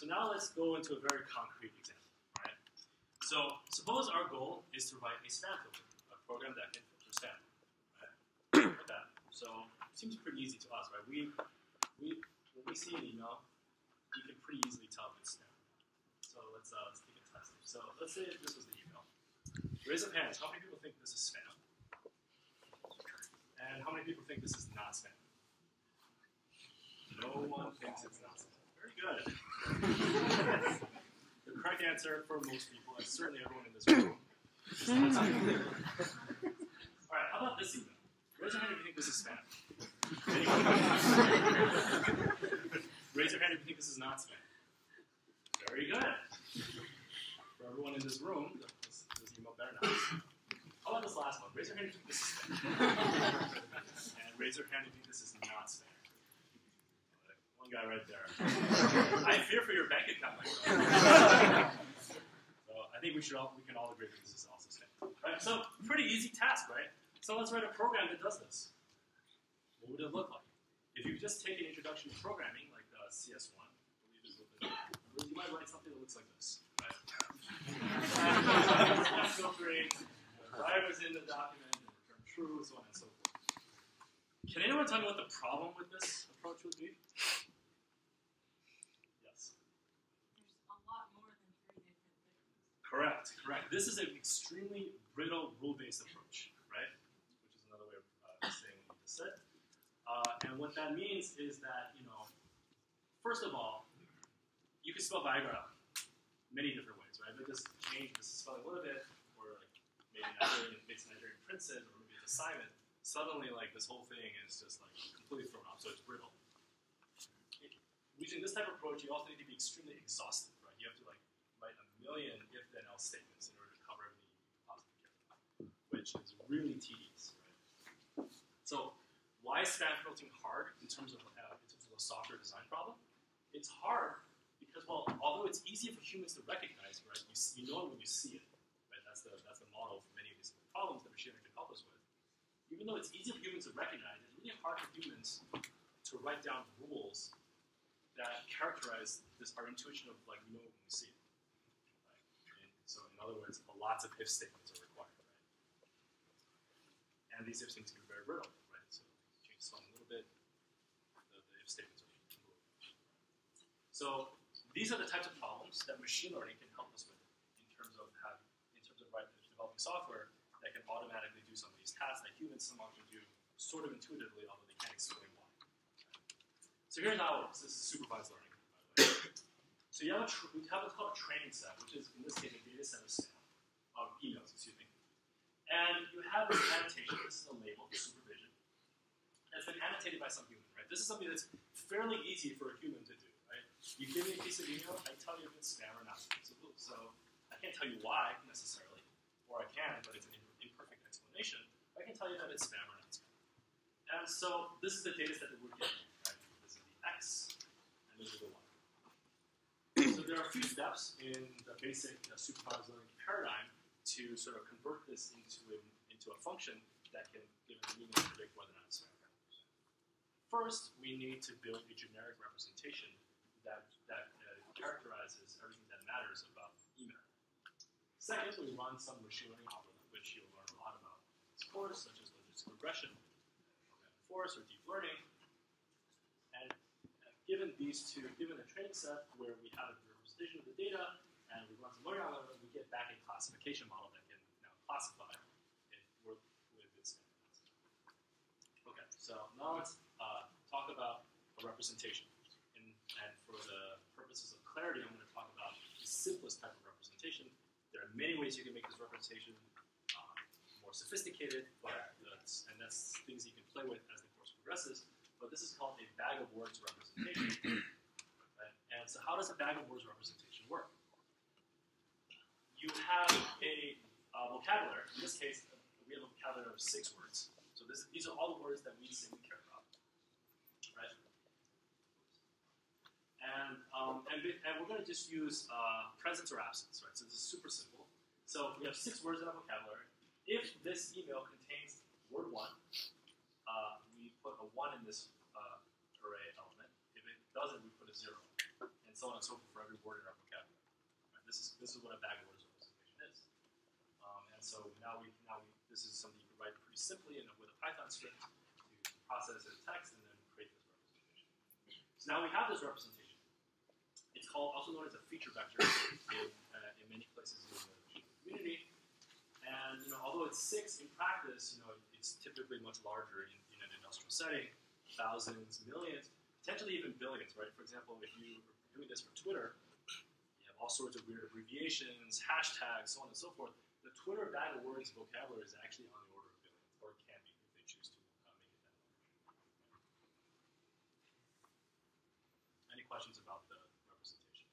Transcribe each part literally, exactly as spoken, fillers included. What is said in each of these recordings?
so now let's go into a very concrete example, right? So suppose our goal is to write a spam filter, a program that can filter spam, right? Like that. So it seems pretty easy to us, right? We, we, when we see an email, you can pretty easily tell if it's spam. So let's, uh, let's take a test. So let's say this was the email. Raise up hands. How many people think this is spam? And how many people think this is not spam? No one thinks it's not spam. Very good. The correct answer for most people, and certainly everyone in this room, is not spam. All right, how about this email? Raise your hand if you think this is spam. Raise your hand if you think this is not spam. Very good. For everyone in this room, this, this email better not. How about this last one? Raise your hand if you think this is spam. And raise your hand if you think this is not spam. One guy right there. I fear for your bank account, my friend. So I think we should all we can all agree that this is also spam. Right? So pretty easy task, right? So let's write a program that does this. What would it look like? If you just take an introduction to programming, like uh, C S one, you might write something that looks like this. Right? Filtering, drivers in the document, and return true, so on and so forth. Can anyone tell me what the problem with this approach would be? Yes. There's a lot more than three different things. Correct, correct. This is an extremely brittle rule-based approach, right? Which is another way of uh, saying what you just said. Uh, and what that means is that, you know, first of all, you can spell Viagra many different ways, right? But just change the spelling a little bit, or like maybe Nigerian makes Nigerian princes, or maybe it's a Simon. Suddenly, like this whole thing is just like completely thrown off, so it's brittle. Using this type of approach, you also need to be extremely exhaustive, right? You have to like write a million if-then-else statements in order to cover everything you possibly care about, which is really tedious, right? So, why is spam filtering hard in terms of uh, in terms of a software design problem? It's hard because, well, although it's easy for humans to recognize, right? You, you know it when you see it, right? That's the that's the model for many of these problems that machine learning can help us with. Even though it's easy for humans to recognize, it's really hard for humans to write down rules that characterize this our intuition of like we know when we see it. Right? And so, in other words, lots of if statements are required, right? And these if statements can be very brittle, right? So, change the spelling a little bit, the, the if statements are a little bit. So. These are the types of problems that machine learning can help us with in terms of having, in terms of writing, developing software that can automatically do some of these tasks that humans somehow can do sort of intuitively, although they can't explain why. So here's how it works. This is supervised learning, by the way. So you have a tr we have what's called a training set, which is in this case a data set of SAM, of emails, excuse me. And you have this annotation. This is a label, the supervision. That's been annotated by some human, right? This is something that's fairly easy for a human to do. You give me a piece of email, I tell you if it's spam or not. So, so I can't tell you why necessarily, or I can, but it's an imperfect explanation. I can tell you that it's spam or not spam. And so this is the data set that we're getting. Right? This is the X, and this is the Y. So there are a few steps in the basic uh, supervised learning paradigm to sort of convert this into a, into a function that can give a meaning and predict whether or not it's spam or not. First, we need to build a generic representation that, that uh, characterizes everything that matters about email. Second, we run some machine learning algorithm, which you'll learn a lot about in this course, such as logistic regression, programming force, or deep learning. And uh, given these two, given a training set where we have a representation of the data, and we run some learning algorithm, we get back a classification model that can now classify it with its standards. Okay, so now let's uh, talk about a representation. And for the purposes of clarity, I'm going to talk about the simplest type of representation. There are many ways you can make this representation uh, more sophisticated, but that's, and that's things you can play with as the course progresses. But this is called a bag of words representation. Right? And so how does a bag of words representation work? You have a uh, vocabulary. In this case, we have a vocabulary of six words. So this, these are all the words that we say we care about. Right? And, um, and, and we're going to just use uh, presence or absence, right? So this is super simple. So we have six words in our vocabulary. If this email contains word one, uh, we put a one in this uh, array element. If it doesn't, we put a zero. And and so on and so forth for every word in our vocabulary. Right? This is this is what a bag of words representation is. Um, and so now we now we this is something you can write pretty simply in a, with a Python script to process as text and then create this representation. So now we have this representation. It's called also known as a feature vector in, uh, in many places in the community. And you know, although it's six in practice, you know, it's typically much larger in, in an industrial setting, thousands, millions, potentially even billions, right? For example, if you are doing this for Twitter, you have all sorts of weird abbreviations, hashtags, so on and so forth. The Twitter bag of words vocabulary is actually on the order of billions, or it can be if they choose to uh, make it that large. Any questions about the representation?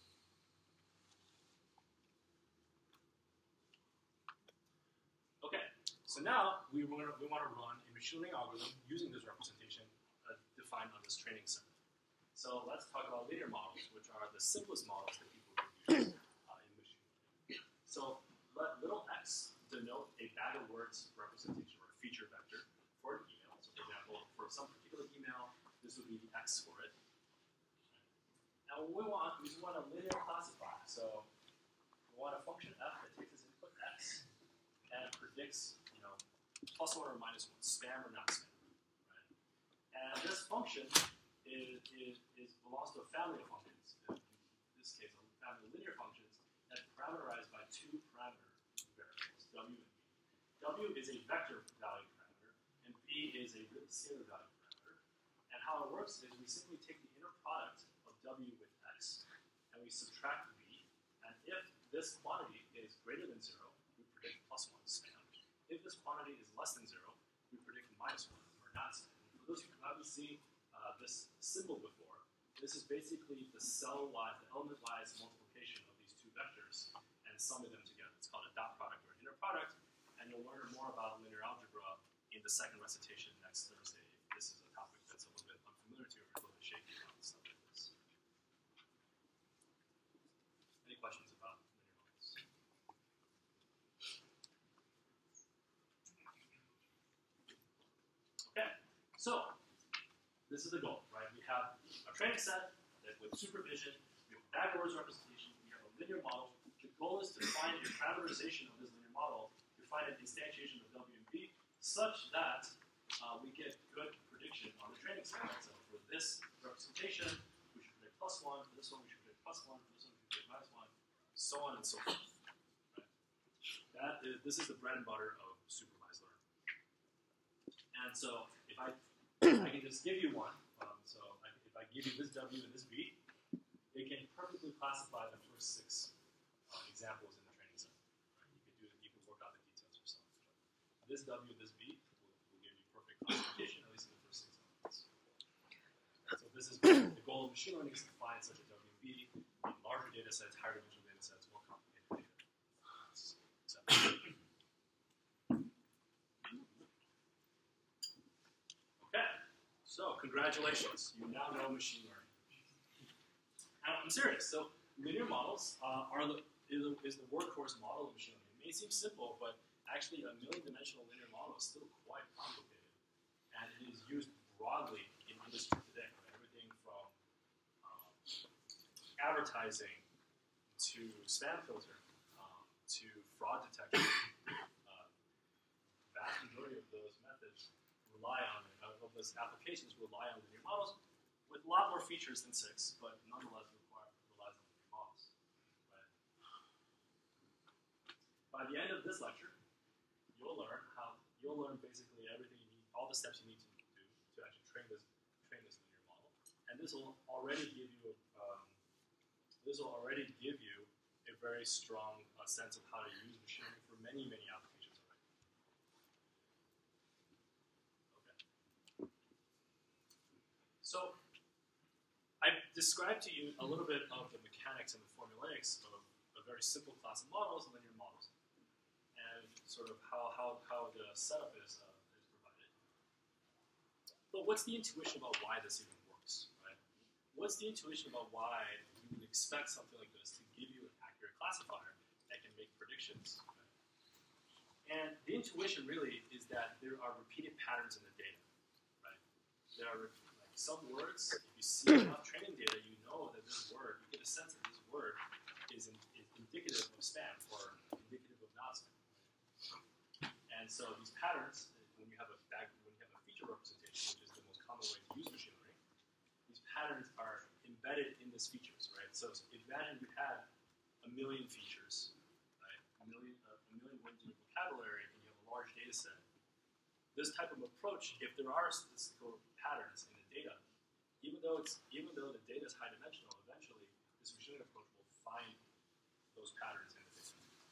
Okay, so now we want to we want to run a machine learning algorithm using this representation uh, defined on this training set. So let's talk about linear models, which are the simplest models that people use uh, in machine learning. So let little x denote a bag of words representation or a feature vector for an email. So for example, for some particular email, this would be the x for it. Now what we want is we want to linear classify. So we want a function f that takes as input x and predicts, you know, plus one or minus one, spam or not spam. Right? And this function is, is, is belongs to a family of functions. In this case, a family of linear functions that parameterized by two parameter variables, w and b. W is a vector value parameter, and b is a written scalar value parameter. And how it works is we simply take the inner product of w with x, and we subtract b. And if this quantity is greater than zero, we predict plus one spam. If this quantity is less than zero, we predict minus one or not spam. And for those who haven't seen uh, this symbol before, this is basically the cell-wise, the element-wise multiplication of these two vectors and summing them together. It's called a dot product or an inner product, and you'll learn more about linear algebra in the second recitation next Thursday. If this is a topic that's a little bit unfamiliar to you or a little bit shaky about stuff like this. Any questions about linear models? Okay, so this is the goal, right? We have a training set that with supervision, we have a bag of words representation, we have a linear model. The goal is to find a parameterization of this linear model, to find an instantiation of W and B, such that uh, we get good prediction on the training set. So for this representation, we should predict plus one, for this one we should predict plus one, for this one we should predict minus one, so on and so forth. Right? That is, this is the bread and butter of supervised learning. And so if I I can just give you one. Um, so I, if I give you this W and this B, it can perfectly classify the first six uh, examples in the training set. Right? You can do it. You can work out the details yourself. But this W and this B will, will give you perfect classification, at least in the first six elements. So this is the goal of machine learning is to find such a W and B in larger data sets, higher dimensional data sets, more complicated data. So, So, congratulations, you now know machine learning. And I'm serious. So, linear models uh, are the, is, the, is the workhorse model of machine learning. It may seem simple, but actually a million-dimensional linear model is still quite complicated. And it is used broadly in industry today. Right? Everything from um, advertising to spam filter um, to fraud detection. Uh, vast majority of those methods rely on of those applications rely on linear models with a lot more features than six, but nonetheless require relies on linear models. Right? By the end of this lecture, you'll learn how you'll learn basically everything you need, all the steps you need to do to actually train this train this linear model, and this will already give you um, this will already give you a very strong uh, sense of how to use machine learning for many many applications. So, I've described to you a little bit of the mechanics and the formulaics of a very simple class of models, linear models, and sort of how, how, how the setup is, uh, is provided. But what's the intuition about why this even works, right? What's the intuition about why you would expect something like this to give you an accurate classifier that can make predictions? Right? And the intuition really is that there are repeated patterns in the data, right? There are some words, if you see enough training data, you know that this word, you get a sense that this word is, in, is indicative of spam or indicative of not spam. And so these patterns, when you have a back, when you have a feature representation, which is the most common way to use machine learning, these patterns are embedded in these features, right? So imagine you had a million features, right? A million, uh, a million words in your vocabulary, and you have a large data set. This type of approach, if there are statistical patterns in the data, even though it's even though the data is high dimensional, eventually this machine learning approach will find those patterns in the data.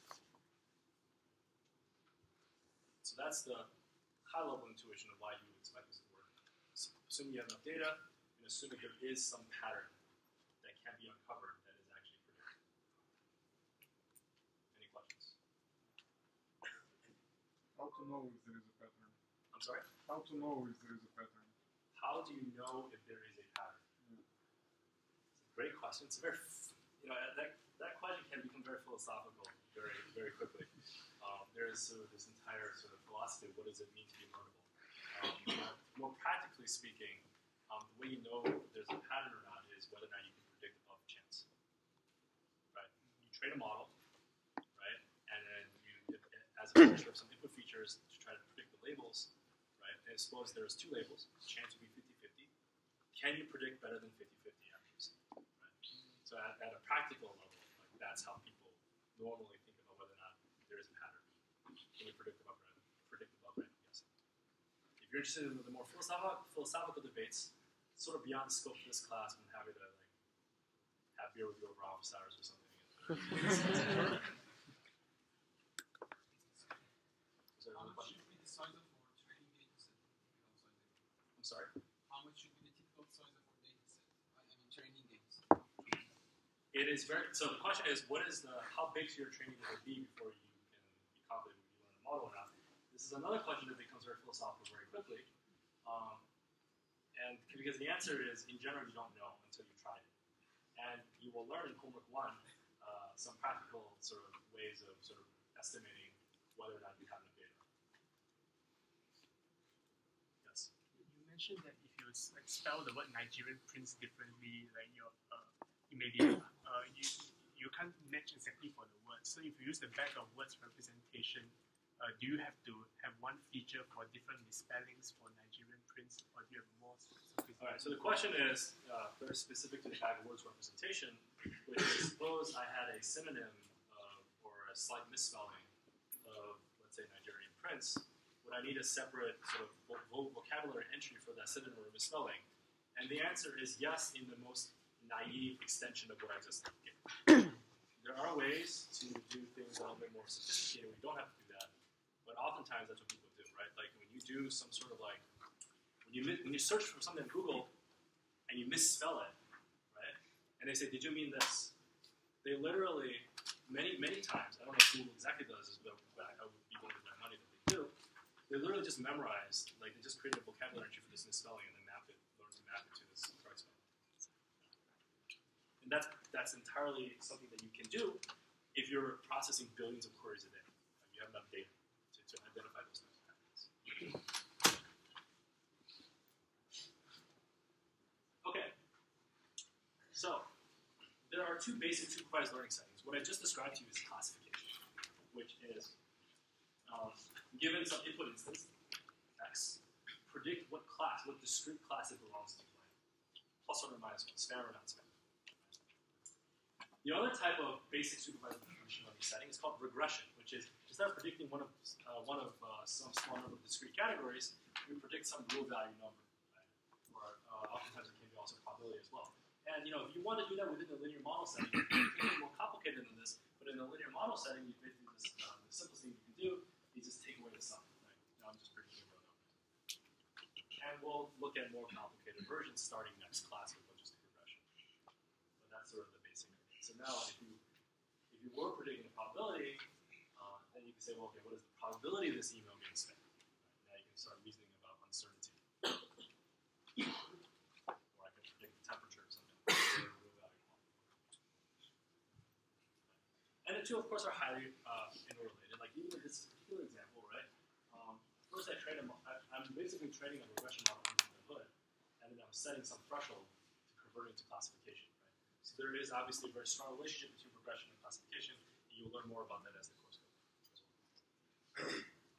So that's the high level intuition of why you would expect this to work. So assuming you have enough data, and assuming there is some pattern that can be uncovered that is actually predicted. Any questions? How to know if there is a pattern? I'm sorry? How to know if there is a pattern? How do you know if there is a pattern? Yeah. It's a great question. It's a very, you know, that, that question can become very philosophical very, very quickly. Um, there is sort of this entire sort of philosophy of what does it mean to be learnable. Um, more practically speaking, um, the way you know if there's a pattern or not is whether or not you can predict above chance. Right? You train a model, right? And then you, as a function of some input features, to try to predict the labels. Right? And suppose there's two labels, chance would be fifty fifty. Can you predict better than fifty fifty accuracy? Right? So at, at a practical level, like that's how people normally think about whether or not there is a pattern. Can you predict above random, predict above random guessing? If you're interested in the more philosophical, philosophical debates, sort of beyond the scope of this class, I'm happy to like have beer with you over office hours or something. Is there How another much question? should be the size of our training data set outside the I'm sorry? How much should be the typical size of our data set? I mean training data set. It is very, so the question is, what is the, how big should your training data be before you can be confident when you learn a model or not? This is another question that becomes very philosophical very quickly. Um, and because the answer is, in general, you don't know until you try it. And you will learn in homework one uh, some practical sort of ways of sort of estimating whether or not you have enough data. Yes? You mentioned that if you like spell the word Nigerian prince differently, like your uh, you maybe uh, you you can't match exactly for the word. So if you use the bag of words representation, uh, do you have to have one feature for different misspellings for Nigerian prince, or do you have more specific? All right. So the question is uh, very specific to the bag of words representation, which is suppose I had a synonym uh, or a slight misspelling of, let's say, Nigerian prince. Would I need a separate sort of vo vocabulary entry for that synonym or misspelling? And the answer is yes, in the most naive extension of what I just gave. There are ways to do things a little bit more sophisticated. We don't have to do that, but oftentimes that's what people do, right? Like when you do some sort of like when you when you search for something on Google and you misspell it, right? And they say, "Did you mean this?" They literally many many times. I don't know if Google exactly does this, but I would be willing to bet money that they do. They literally just memorize, like they just create a vocabulary entry for this misspelling and then map it, learn to map it to this correct spelling. And that's that's entirely something that you can do if you're processing billions of queries a day. Like you have enough data to, to identify those types of patterns. Okay. So there are two basic supervised learning settings. What I just described to you is classification, which is um, given some input instance, X, predict what class, what discrete class it belongs to, like plus or minus one, spam or not spam. The other type of basic supervised machine learning setting is called regression, which is instead of predicting one of uh, one of uh, some small number of discrete categories, we predict some real value number, right? Or uh, oftentimes it can be also probability as well. And you know, if you want to do that within the linear model setting, it can be more complicated than this. But in the linear model setting, you basically just uh, the simplest thing you can do is just take away the sum. Right? Now I'm just predicting real numbers. And we'll look at more complicated versions starting next class with just regression. But that's sort of the basic idea. So now, if you if you were predicting a probability, uh, then you can say, well, okay, what is the probability of this email being spent? Right? Now you can start reasoning about uncertainty. Or I can predict the temperature or something. And the two, of course, are highly uh, interrelated. Like even in this particular example, right? Um, first, I train a, I, I'm basically training a regression model under the hood, and then I'm setting some threshold to convert it to classification. Right? So there is obviously a very strong relationship between progression and classification, and you'll learn more about that as the course goes on.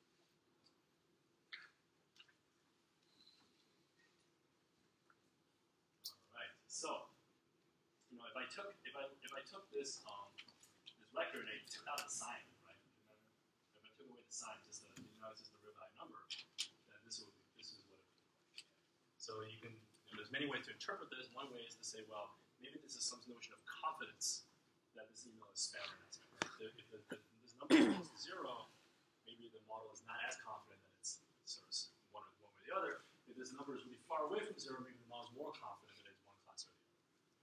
Alright, so you know if I took if I if I took this um this vector and I took out the sign, right? If I took away the sign, just the you know it's just the Ribeye number, then this would this is what it would look like. So you can you know, there's many ways to interpret this. One way is to say, well, maybe this is some notion of confidence that this email is spam or not spam. Right? If, the, the, this number equals to zero, maybe the model is not as confident that it's sort of one or one way or the other. If this number is really far away from zero, maybe the model is more confident that it's one class or the other.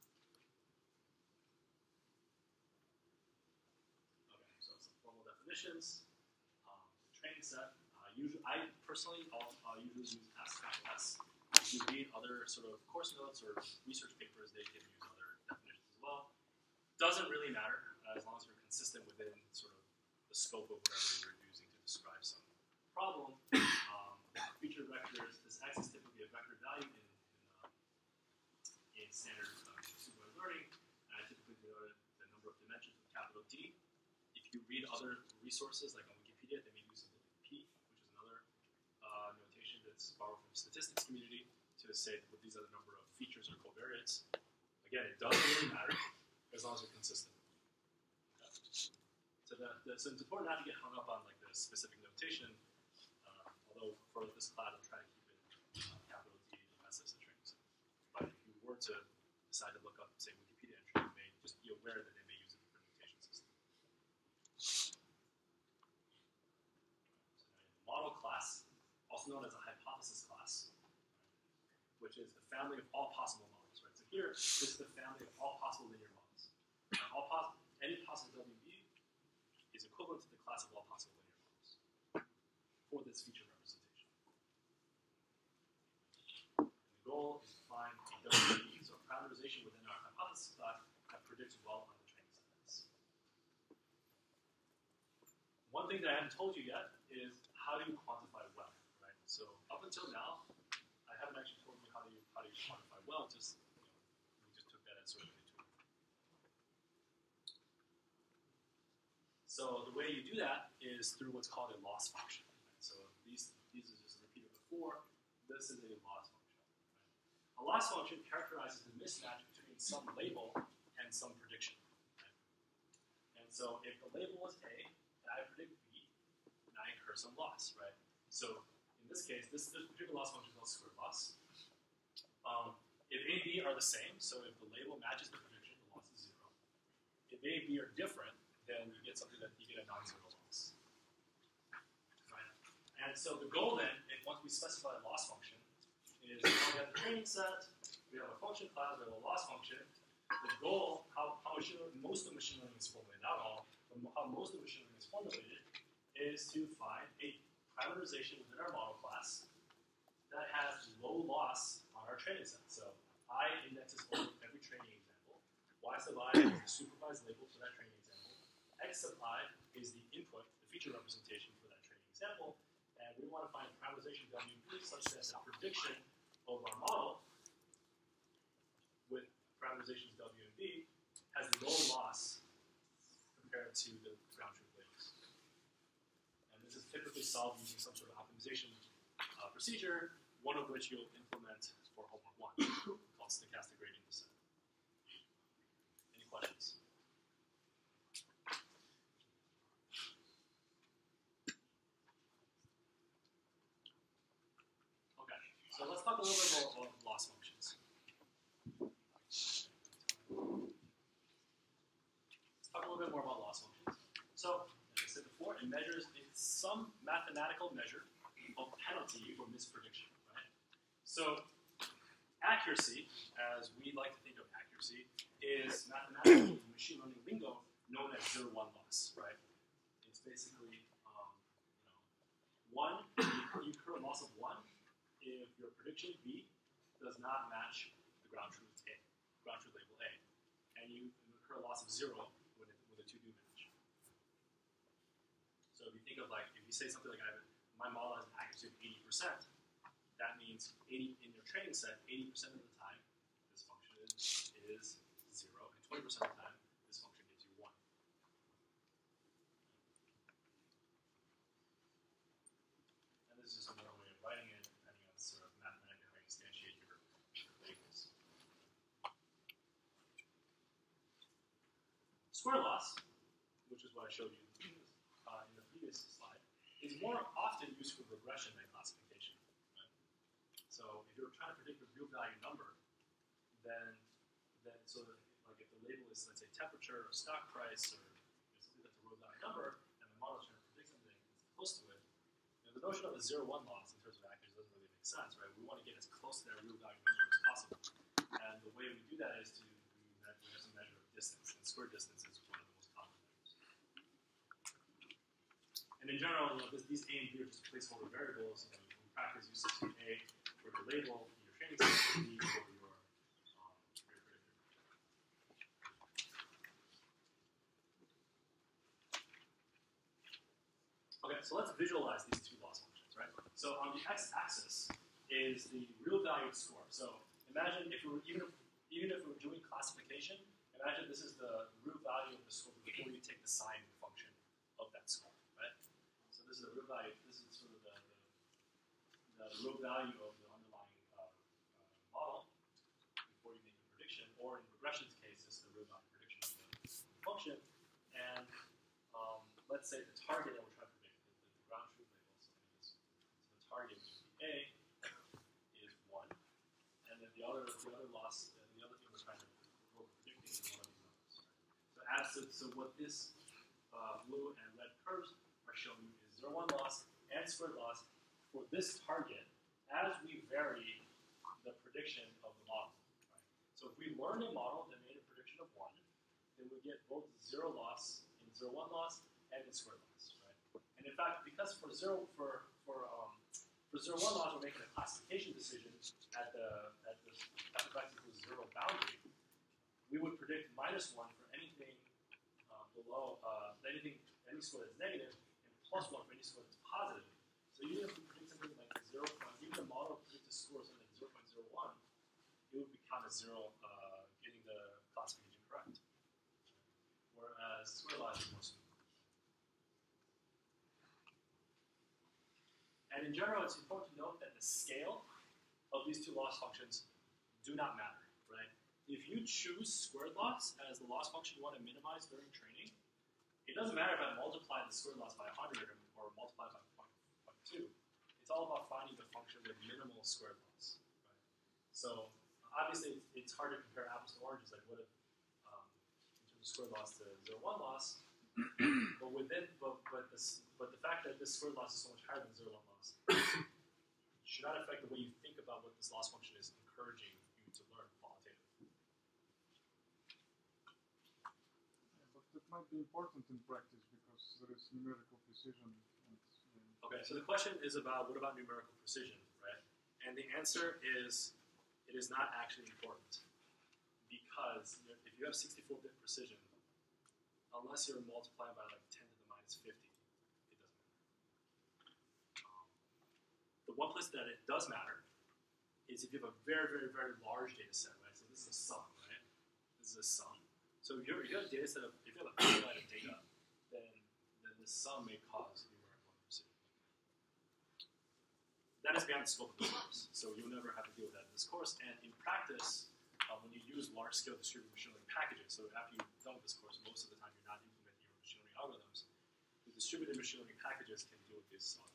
Okay, so some formal definitions. Um, training set. Uh, usually, I personally I'll, uh, usually use S, capital S. If you read other sort of course notes or research papers, they can use other definitions as well. Doesn't really matter uh, as long as you're consistent within sort of the scope of whatever you're using to describe some problem. Um, feature vectors. This X is typically a vector value in in, um, in standard um, supervised learning, and I typically denote the number of dimensions with capital D. If you read other resources like on Wikipedia, they may use something like P, which is another uh, notation that's borrowed from the statistics community to say that these are the number of features or covariates. Again, it doesn't really matter as long as you're consistent. Okay. So, that, that, so it's important not to get hung up on like the specific notation. Uh, although for this class, I'm trying to keep it uh, capital D S as a training set. But if you were to decide to look up, say, Wikipedia entry, you may just be aware that they may use a different notation system. So now you have the model class, also known as a hypothesis class, which is the family of all possible models, right? So here, this is the family of all possible linear models. Now, all pos any possible W B is equivalent to the class of all possible linear models for this feature representation. And the goal is to find a W B, so a parameterization within our hypothesis class that predicts well on the training sets. One thing that I haven't told you yet is how do you quantify well, right? So up until now, I haven't actually told you how do you how do you quantify well. Just you know, we just took that as sort of an intuitive. So the way you do that is through what's called a loss function. Right? So these these are just repeated before. This is a loss function. Right? A loss function characterizes the mismatch between some label and some prediction. Right? And so if the label is A and I predict B, then I incur some loss, right? So in this case, this, this particular loss function is called square loss. Um, if A and B are the same, so if the label matches the prediction, the loss is zero. If A and B are different, then you get something that you get a non-zero loss. Right? And so the goal then, if once we specify a loss function, is we have the training set, we have a function class, we have a loss function. The goal, how, how machine, most of machine learning is formulated, not all, but how most of machine learning is formulated, is to find a parameterization within our model class that has low loss on our training set. So I indexes over every training example. Y sub I is the supervised label for that training example. X sub I is the input, the feature representation for that training example. And we want to find a parameterization W B such that the prediction of our model with parameterizations W and B has low loss compared to the ground truth labels. And this is typically solved using some sort of optimization uh, procedure, one of which you'll implement for homework one, called stochastic gradient descent. Any questions? Okay, so let's talk a little bit more about loss functions. Let's talk a little bit more about loss functions. So, like I said before, it measures it's some mathematical measure of penalty for misprediction, right? So, accuracy, as we like to think of accuracy, is mathematically in machine learning lingo known as zero one loss, right? It's basically, um, you know, one, you incur a loss of one if your prediction B does not match the ground truth A, ground truth label A, and you incur a loss of zero when, it, when the two do match. So if you think of like, if you say something like, I have, my model has an accuracy of eighty percent, that means eighty in your training set, eighty percent of the time, this function is, is zero and twenty percent of the time, this function gives you one. And this is just another way of writing it, depending on sort of mathematically how you instantiate your, your labels. Square loss, which is what I showed you uh, in the previous slide, is more often used for regression than classification. Right? So if you're trying to predict a real value number, then then so that, like if the label is, let's say, temperature or stock price or you know, something that's a real value number, and the model is trying to predict something that's close to it, you know, the notion of the zero one loss in terms of accuracy doesn't really make sense, right? We want to get as close to that real value number as possible, and the way we do that is to we, we have to measure distance, and square distance is one of the most common measures. And in general, you know, this, these A and B are just placeholder variables. You know, in practice, you substitute A for your label in your training set, and B for your um, for your predictor. Okay, so let's visualize these two loss functions, right? So on the x-axis is the real valued score. So imagine if we were even if, even if we were doing classification, imagine this is the real value of the score before you take the sign function of that score, right? So this is the real value. This is sort of the, the, the real value of the underlying uh, uh, model before you make a prediction, or in regression's case, this is the real value prediction of the function. And um, let's say the target that we're trying to predict, the, the ground truth label, so, so the target would be A is one, and then the other the other loss, uh, the other thing we're trying to what we're predicting is one of these numbers. So absent, so what this uh, blue and red curves are showing you is zero one loss and squared loss for this target as we vary the prediction of the model. Right? So if we learned a model that made a prediction of one, then we get both zero loss in zero one loss and in squared loss. Right? And in fact, because for zero for for um, for zero one loss, we're making a classification decision at the at the at the x equals zero boundary, we would predict minus one for anything uh, below uh, anything any score that's negative, and plus one for any score that's positive. So even if we predict something like zero point, even the model predicts a score something like zero point zero one, it would be count as zero, uh, getting the classification correct. Whereas square loss is more smooth. And in general, it's important to note that the scale of these two loss functions do not matter, right? If you choose squared loss as the loss function you want to minimize during training, it doesn't matter if I multiply the squared loss by one hundred or multiply it by zero point two. It's all about finding the function with minimal squared loss, right? So obviously, it's, it's hard to compare apples to oranges. Like what if, um, in terms of squared loss to zero one loss, but within, but but this, but the fact that this squared loss is so much higher than zero one loss should not affect the way you think about what this loss function is encouraging you to learn qualitatively. Yeah, but that might be important in practice because there is numerical precision. And, yeah. Okay, so the question is about what about numerical precision, right? And the answer is it is not actually important because if you have sixty-four bit precision, unless you're multiplying by like ten to the minus fifty, it doesn't matter. Um, the one place that it does matter is if you have a very, very, very large data set, right? So this is a sum, right? This is a sum. So if you have, if you have a data set of, if you have a petabyte of data, then, then the sum may cause numerical precision. That is beyond the scope of this course, so you'll never have to deal with that in this course. And in practice, uh, when you use large-scale distributed machine learning packages, so after you've done with this course, most of the time you're not implementing your machine learning algorithms, the distributed machine learning packages can deal with this automatically.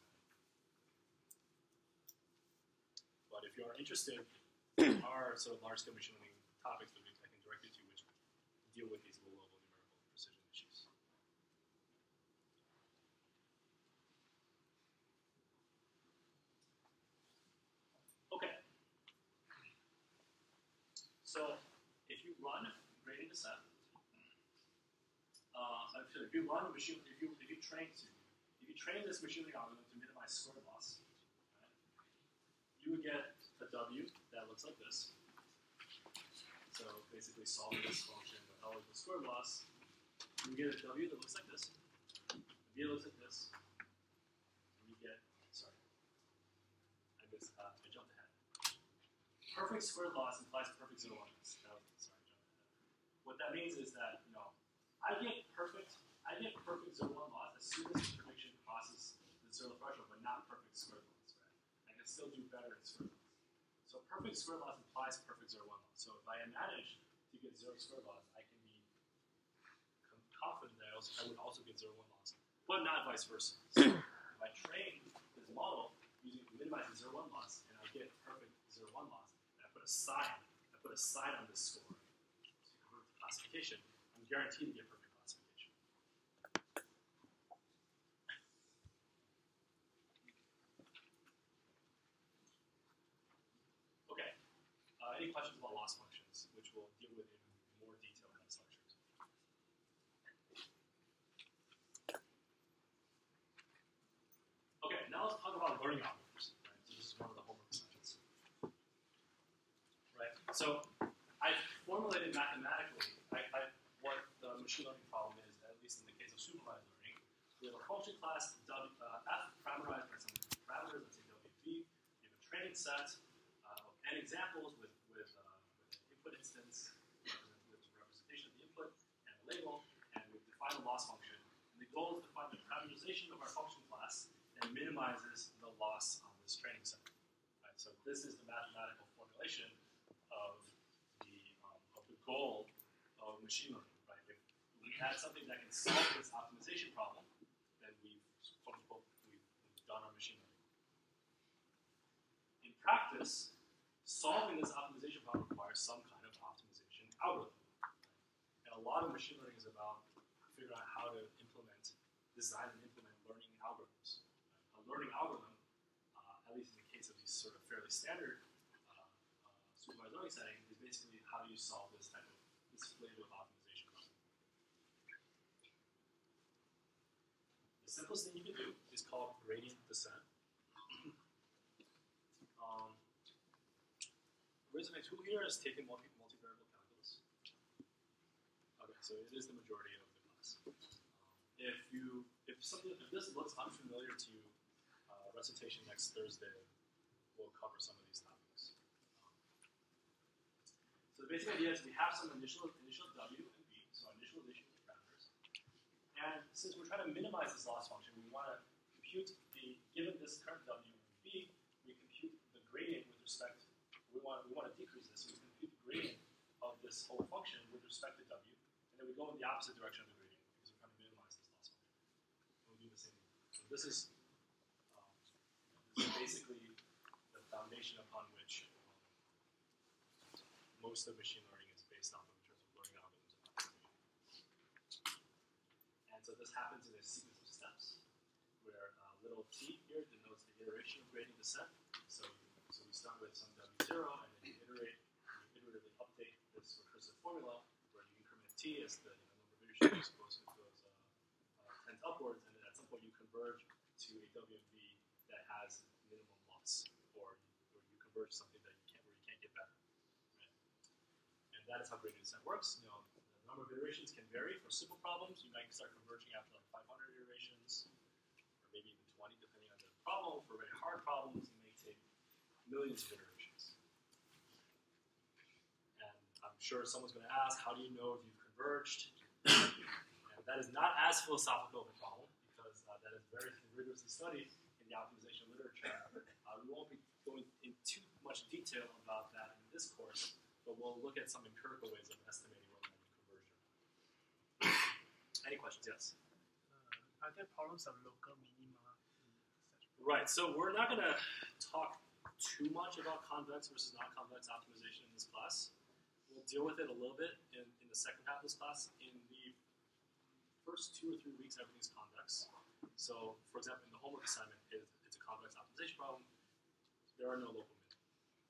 But if you are interested, there are sort of large-scale machine learning topics that I can direct you to which deal with these low-level numerical precision issues. Okay. So if you run gradient descent, uh, if you run a machine, if you if you train to, if you train this machine learning algorithm to minimize square loss, right, you would get a W that looks like this. So basically solving this function with L equals square loss, you get a W that looks like this. A B looks like this. And you get, sorry, I guess uh, I jumped ahead. Perfect squared loss implies perfect zero one. That was, sorry, I jumped ahead. what that means is that, you know, I get perfect, I get perfect zero one loss as soon as the prediction crosses the zero threshold, but not perfect square loss, right? I can still do better in square loss. So perfect square loss implies perfect zero one loss. So if I manage to get zero square loss, I can be confident that I, also, I would also get zero one loss, but not vice versa. So if I train this model using minimizing zero one loss, and I get perfect zero one loss, and I put a sign, I put a sign on this score to convert to classification, I'm guaranteed to get perfect classification. Okay. Uh, any questions about loss functions, which we'll deal with in more detail in this lecture? Okay, now let's talk about learning algorithms. Right? So this is one of the homework assignments. Right. So I formulated mathematically I, I, what the machine learning problem is, at least in the case of supervised learning. We have a function class w, uh, f parameterized by some parameters, let's say W V. We have a training set uh, of n examples with with, uh, with an input instance, uh, with the representation of the input and a label, and we've defined a loss function. And the goal is to find the parameterization of our function class and minimizes the loss on this training set. Right? So this is the mathematical formulation of the um, of the goal of machine learning. Right? If we had something that can solve this optimization problem, then we've quote unquote we've, we've done our machine learning. In practice, solving this optimization problem requires some kind of optimization algorithm. And a lot of machine learning is about figuring out how to implement, design and implement learning algorithms. A learning algorithm, uh, at least in the case of these sort of fairly standard uh, uh, supervised learning setting, is basically how do you solve this type of this flavor of optimization problem. The simplest thing you can do is called gradient descent. Um, Resume who here has taken multi multivariable calculus? Okay, so it is the majority of the class. Um, if you if something if this looks unfamiliar to you, uh, recitation next Thursday will cover some of these topics. Um, so the basic idea is we have some initial initial W and V, so initialization of parameters. And since we're trying to minimize this loss function, we want to compute the given this current W and V, we compute the gradient with respect. We want we want to decrease this, so we compute the gradient of this whole function with respect to W, and then we go in the opposite direction of the gradient because we're trying to minimize this loss function. And we do the same thing. So this is, um, this is basically the foundation upon which um, most of machine learning is based off of in terms of learning algorithms and optimization. And so this happens in a sequence of steps where uh, little t here denotes the iteration of gradient descent. So So we start with some W zero, and then you iterate, you iteratively update this recursive formula where you increment t as the you know, number of iterations goes, goes uh, uh, tends upwards, and then at some point you converge to a W M V that has minimum loss, or you, or you converge to something that you can't where you can't get better. Right? And that is how gradient descent works. You know, the number of iterations can vary. For simple problems, you might start converging after like five hundred iterations, or maybe even twenty, depending on the problem. For very hard problems, it may take millions of iterations. And I'm sure someone's going to ask, how do you know if you've converged? And that is not as philosophical of a problem, because uh, that is very rigorously studied in the optimization literature. Uh, we won't be going in too much detail about that in this course, but we'll look at some empirical ways of estimating whether or not you converged or not. Any questions? Yes? Uh, are there problems of local minima in such? Right, so we're not going to talk too much about convex versus non-convex optimization in this class. We'll deal with it a little bit in, in the second half of this class. In the first two or three weeks, everything's convex. So, for example, in the homework assignment, it, it's a convex optimization problem. There are no local minima.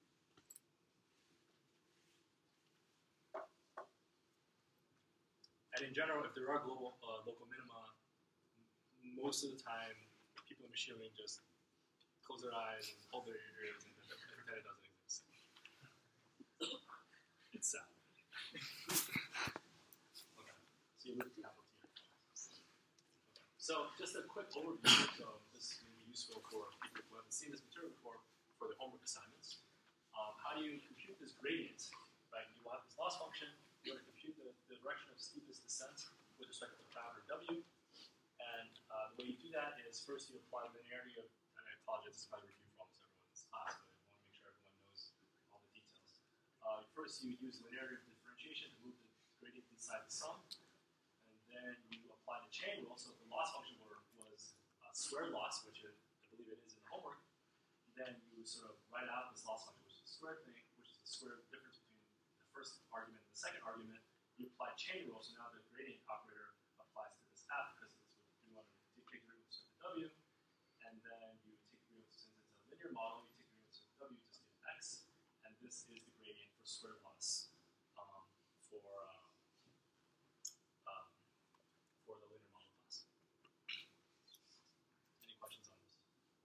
And in general, if there are global uh, local minima, most of the time, people in machine learning just close their eyes and hold their ears and pretend it doesn't exist. It's sad. Okay. So you move to capital T. Okay. So just a quick overview. So this may be useful for people who haven't seen this material before for the homework assignments. Um, how do you compute this gradient? Right? You will have this loss function. You want to compute the, the direction of steepest descent with respect to the parameter w. And uh, the way you do that is first you apply linearity of, and I apologize, this is by review for almost everyone in this class, but I want to make sure everyone knows all the details. Uh, first you use linearity of differentiation to move the gradient inside the sum, and then you apply the chain rule. So if the loss function were, was uh, squared loss, which it, I believe it is in the homework, then you sort of write out this loss function, which is the square thing, which is the square difference between the first argument and the second argument. You apply chain rule, so now the gradient operator applies to this f because it's what you want to take the derivative of w, and then you take the derivative, since it's a linear model, you take the derivative of w, just get x, and this is the gradient for square loss um, for uh, um, for the linear model class. Any questions on this?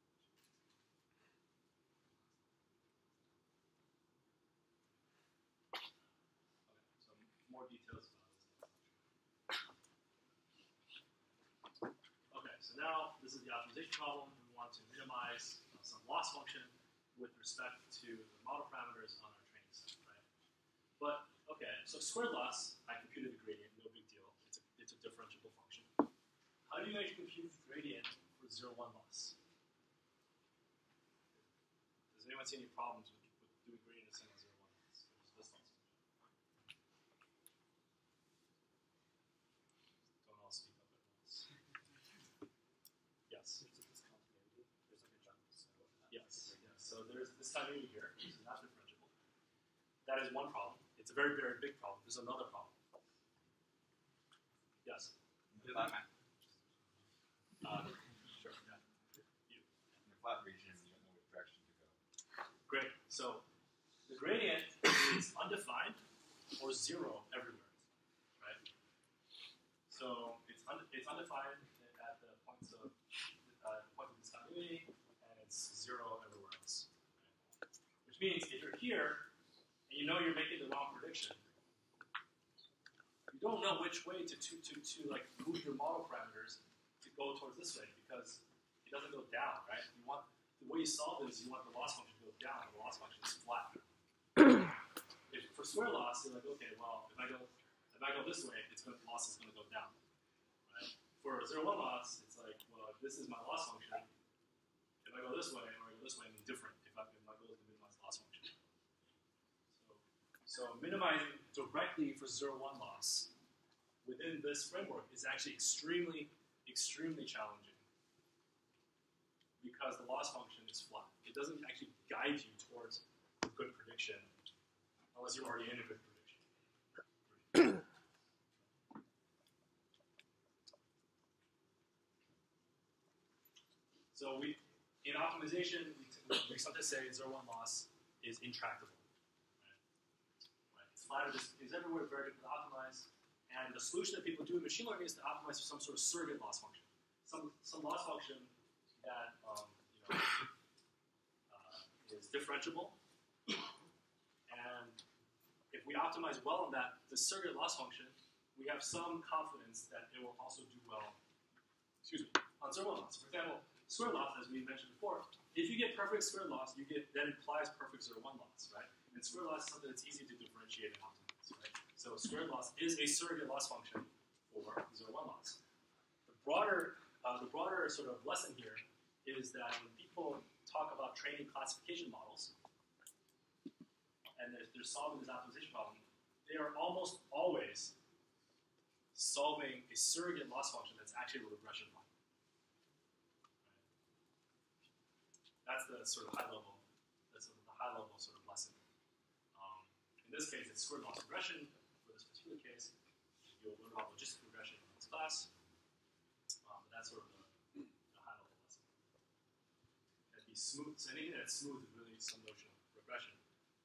More details about this. Okay, so now this is the optimization problem. We want to minimize uh, some loss function with respect to the model parameters on our training set, right? But, okay, so squared loss, I computed the gradient, no big deal. It's a, it's a differentiable function. How do you actually compute the gradient for zero one loss? Does anyone see any problems with, with doing gradient of zero one loss? There's this loss. Don't all speak up at once. Yes. Yes. Yes. So there's this continuity here. This is not differentiable. That is one problem. It's a very, very big problem. There's another problem. Yes. The flat map. Uh, sure. Yeah. You. In the flat region, you don't know which direction to go. Great. So the gradient is undefined or zero everywhere, right? So it's un it's undefined at the points of uh, point of discontinuity, and it's zero everywhere else. Right? Which means if you're here and you know you're making the wrong prediction, you don't know which way to to to, to like move your model parameters to go towards this way because it doesn't go down, right? You want the way you solve this, you want the loss function to go down, and the loss function is flat. If for square loss, you're like, okay, well, if I go if I go this way, it's going loss is going to go down. Right? For zero one loss, it's like, well, if this is my loss function, if I go this way or I go this way, I'm indifferent. If, I, if my goal is to minimize loss function. So, so minimizing directly for zero one loss within this framework is actually extremely, extremely challenging because the loss function is flat. It doesn't actually guide you towards a good prediction unless you're already in a good prediction. So we, in optimization, we, we sometimes say zero one loss is intractable. Right? Right? It's flat, it's, it's everywhere, very difficult to optimize. And the solution that people do in machine learning is to optimize for some sort of surrogate loss function. Some, some loss function that um, you know, uh, is differentiable. And if we optimize well on that, the surrogate loss function, we have some confidence that it will also do well, excuse me, on zero one loss. For example, square loss, as we mentioned before, if you get perfect square loss, you get that implies perfect zero one loss, right? And square loss is something that's easy to differentiate and optimize, right? So square loss is a surrogate loss function for zero one loss. The broader, uh, the broader sort of lesson here is that when people talk about training classification models, and they're, they're solving this optimization problem, they are almost always solving a surrogate loss function that's actually a regression model. That's the sort of high level, that's sort of the high level sort of lesson. Um, in this case, it's squared loss regression. For this particular case, you'll learn about logistic regression in this class. Um, but that's sort of the, the high level lesson. And be smooth. So anything that's smooth is really some notion of regression.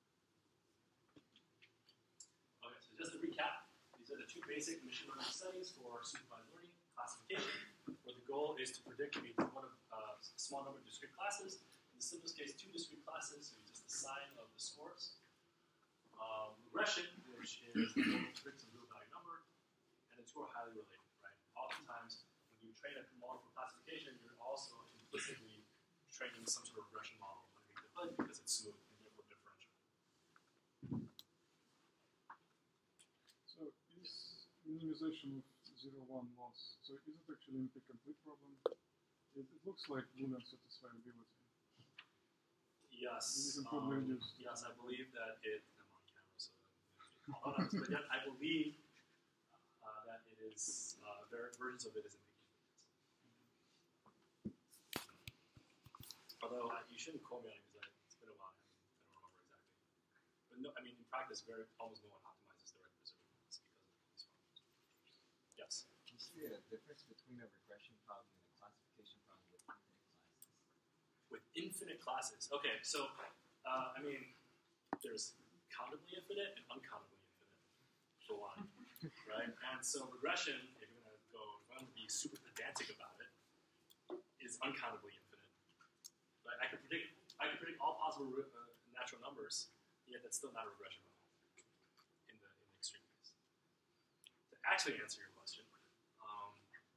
Okay, so just to recap, these are the two basic machine learning settings for supervised learning classification, where the goal is to predict a, one of, uh, a small number of discrete classes. In the simplest case, two discrete classes, so just the sign of the scores. Um, regression, which is the goal to predict a real value number, and the two are highly related, right? Oftentimes, when you train a model for classification, you're also implicitly training some sort of regression model underneath the hood because it's smooth and therefore differential. So is generalization of zero one loss. So is it actually an incomplete problem? It, it looks like Boolean satisfiability. Yes. You can put Um, reduced. yes, I believe that it. I'm on camera, so hold on. But yet, I believe uh, that it is uh, ver- versions of it is incomplete. Although uh, you shouldn't quote me on it because it's been a while. I, I don't remember exactly. But no, I mean, in practice, very almost no one optimizes the right preserve because of these problems. Yes. You see a difference between a regression problem and a classification problem with infinite classes. With infinite classes. Okay, so uh, I mean, there's countably infinite and uncountably infinite, for one, right? And so regression, if you're gonna go, if I'm gonna be super pedantic about it, is uncountably infinite. Right? I can predict, I can predict all possible uh, natural numbers, yet that's still not a regression problem in the in the extreme case. To actually answer your question, um,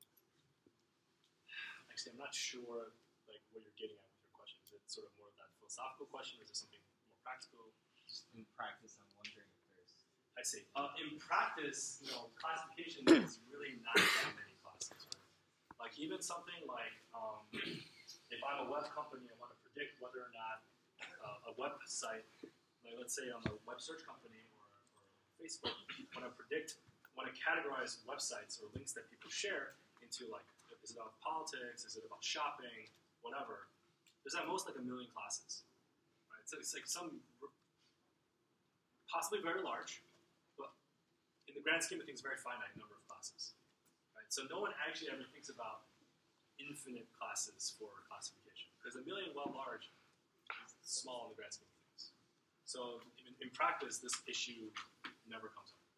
actually, I'm not sure like what you're getting at with your question. Is it sort of more of that philosophical question, or is it something more practical? Just in practice, I'm wondering if there's. I see. Uh, in practice, you know, classification is really not that many classes, right? Like even something like um, if I'm a web company, I want to predict whether or not uh, a website, like let's say I'm a web search company or, or Facebook, want to predict, want to categorize websites or links that people share into like, is it about politics, is it about shopping, whatever. There's at most like a million classes, right? So it's like some possibly very large, but in the grand scheme of things, very finite number of classes, right? So no one actually ever thinks about infinite classes for classification because a million, well, large, is small in the grand scheme of things. So in, in practice, this issue never comes up.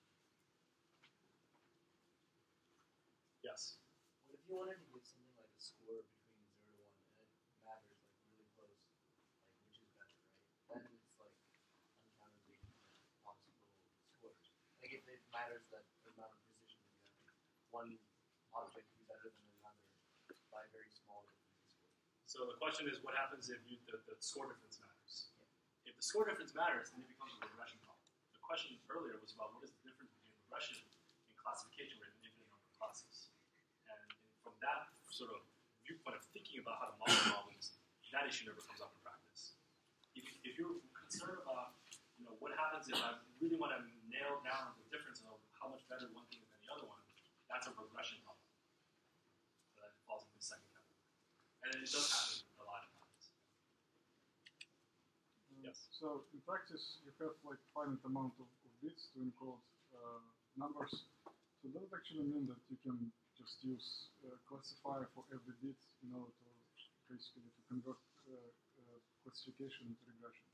Yes. What if you wanted to give something like a score between zero to one, and it matters like really close, like which is better, right? Then it's like uncountably possible scores. Like if it matters that the amount of precision that you have, one object to be better than another by a very small difference in score. So the question is, what happens if you, the, the score difference matters? Yeah. If the score difference matters, then it becomes a regression problem. The question earlier was about what is the difference between regression and classification with an infinite number of classes. And from that sort of viewpoint of thinking about how to model problems, that issue never comes up in practice. If, if you're concerned about, you know, what happens if I really want to nail down the difference of how much better one thing is than the other one, that's a regression problem. So that falls into the second category. And it does happen a lot of times. Um, Yes. So in practice, you have like finite amount of, of bits to encode uh, numbers. So does it actually mean that you can just use uh, classifier for every bit in order to basically to convert uh, uh, classification into regression?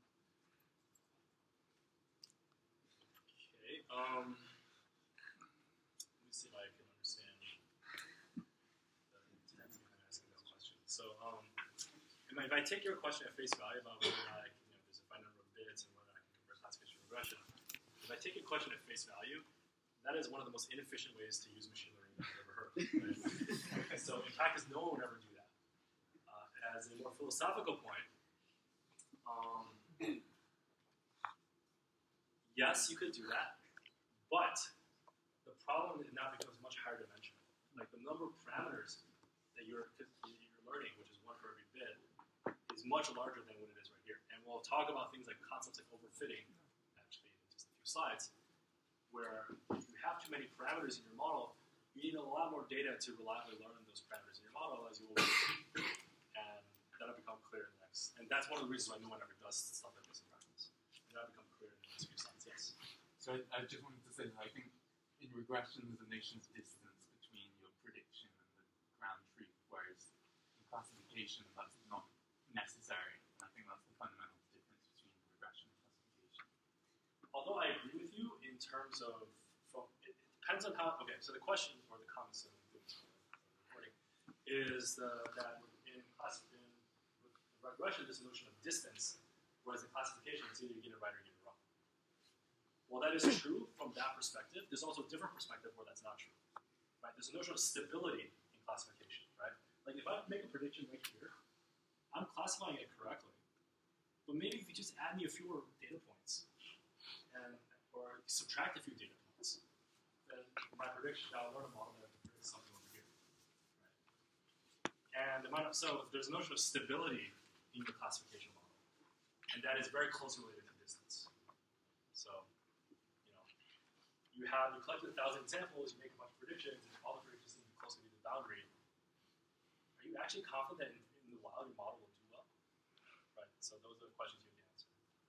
Okay. Um, let me see if I can understand the intent behind asking this question. So, um, if I take your question at face value about whether or not I can, you know, there's a finite number of bits and whether I can convert classification to regression, if I take your question at face value, that is one of the most inefficient ways to use machine learning that I've ever heard. Right? So in practice, no one would ever do that. Uh, as a more philosophical point, um, yes, you could do that, but the problem now becomes much higher dimensional. Like the number of parameters that you're, you're learning, which is one for every bit, is much larger than what it is right here. And we'll talk about things like concepts like overfitting, actually, in just a few slides, where if you have too many parameters in your model, you need a lot more data to reliably learn those parameters in your model as you will. And that'll become clear in the next. And that's one of the reasons why no one ever does stuff like this in practice. And that'll become clear in the next few slides. Yes. So I, I just wanted to say that I think in regression there's a notion of distance between your prediction and the ground truth, whereas in classification that's not necessary. And I think that's the fundamental difference between regression and classification. Although I agree with you in terms of, from, it depends on how, okay, so the question, or the comments that I'm doing recording, is uh, that in, class, in regression there's a notion of distance, whereas in classification it's either you get it right or you get it wrong. Well, that is true from that perspective. There's also a different perspective where that's not true. Right? There's a notion of stability in classification, right? Like if I make a prediction right here, I'm classifying it correctly. But maybe if you just add me a few more data points, and or subtract a few data points, then my prediction, I'll learn a model that predicts something over here. Right? And the amount of, so there's a notion of stability in the classification model. And that is very closely related to distance. So, you know, you have, you collect a thousand examples, you make a bunch of predictions, and all the predictions seem to be closely to the boundary. Are you actually confident that in, in the wild your model will do well? Right, so those are the questions you have to answer.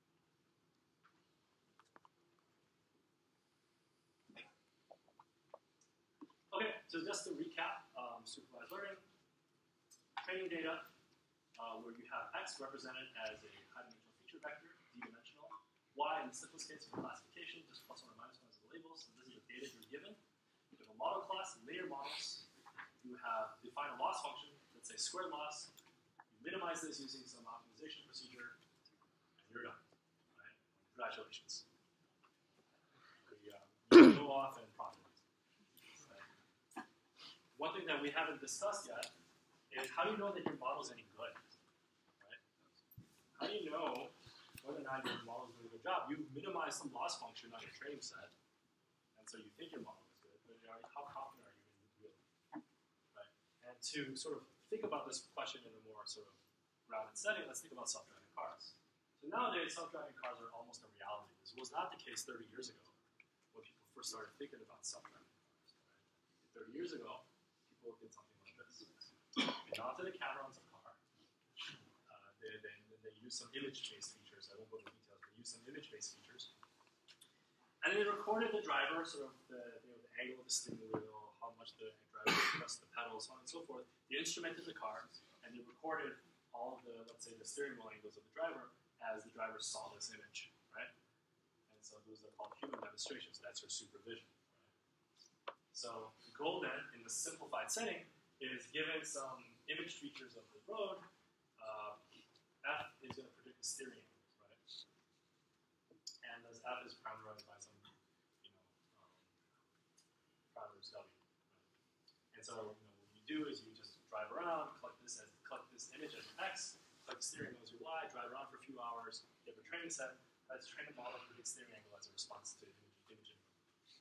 Okay, so just to recap, um, supervised learning, training data, uh, where you have X represented as a high-dimensional feature vector, d-dimensional, Y in the simplest case for classification, just plus one or minus one as the labels. So this is the data you're given. You have a model class, layer models. You have define a loss function, let's say squared loss. You minimize this using some optimization procedure, and you're done. Right? Congratulations. We, uh, you go off and profit. One thing that we haven't discussed yet is how do you know that your model is any good? Right? How do you know whether or not your model is doing a good job? You minimize some loss function on your training set, and so you think your model is good, but are, how confident are you in it really? Right? And to sort of think about this question in a more sort of grounded setting, let's think about self-driving cars. So nowadays, self-driving cars are almost a reality. This was not the case thirty years ago when people first started thinking about self-driving cars. Right? thirty years ago, people did something like this. They mounted a camera on some car. Uh, they, they, they used some image-based features. I won't go into details, but they used some image-based features. And they recorded the driver, sort of the, you know, the angle of the steering wheel, how much the driver pressed the pedals, so on and so forth. They instrumented the car, and they recorded all of the, let's say, the steering wheel angles of the driver as the driver saw this image, right? And so those are called human demonstrations. That's your supervision. So the goal then, in the simplified setting, is given some image features of the road, uh, F is going to predict the steering angle, right? And as F is parameterized by some, you know, um, parameters W. Right? And so, you know, what you do is you just drive around, collect this as collect this image as X, collect the steering angle as your Y, drive around for a few hours, you have a training set, let's train a model to predict steering angle as a response to image, image input.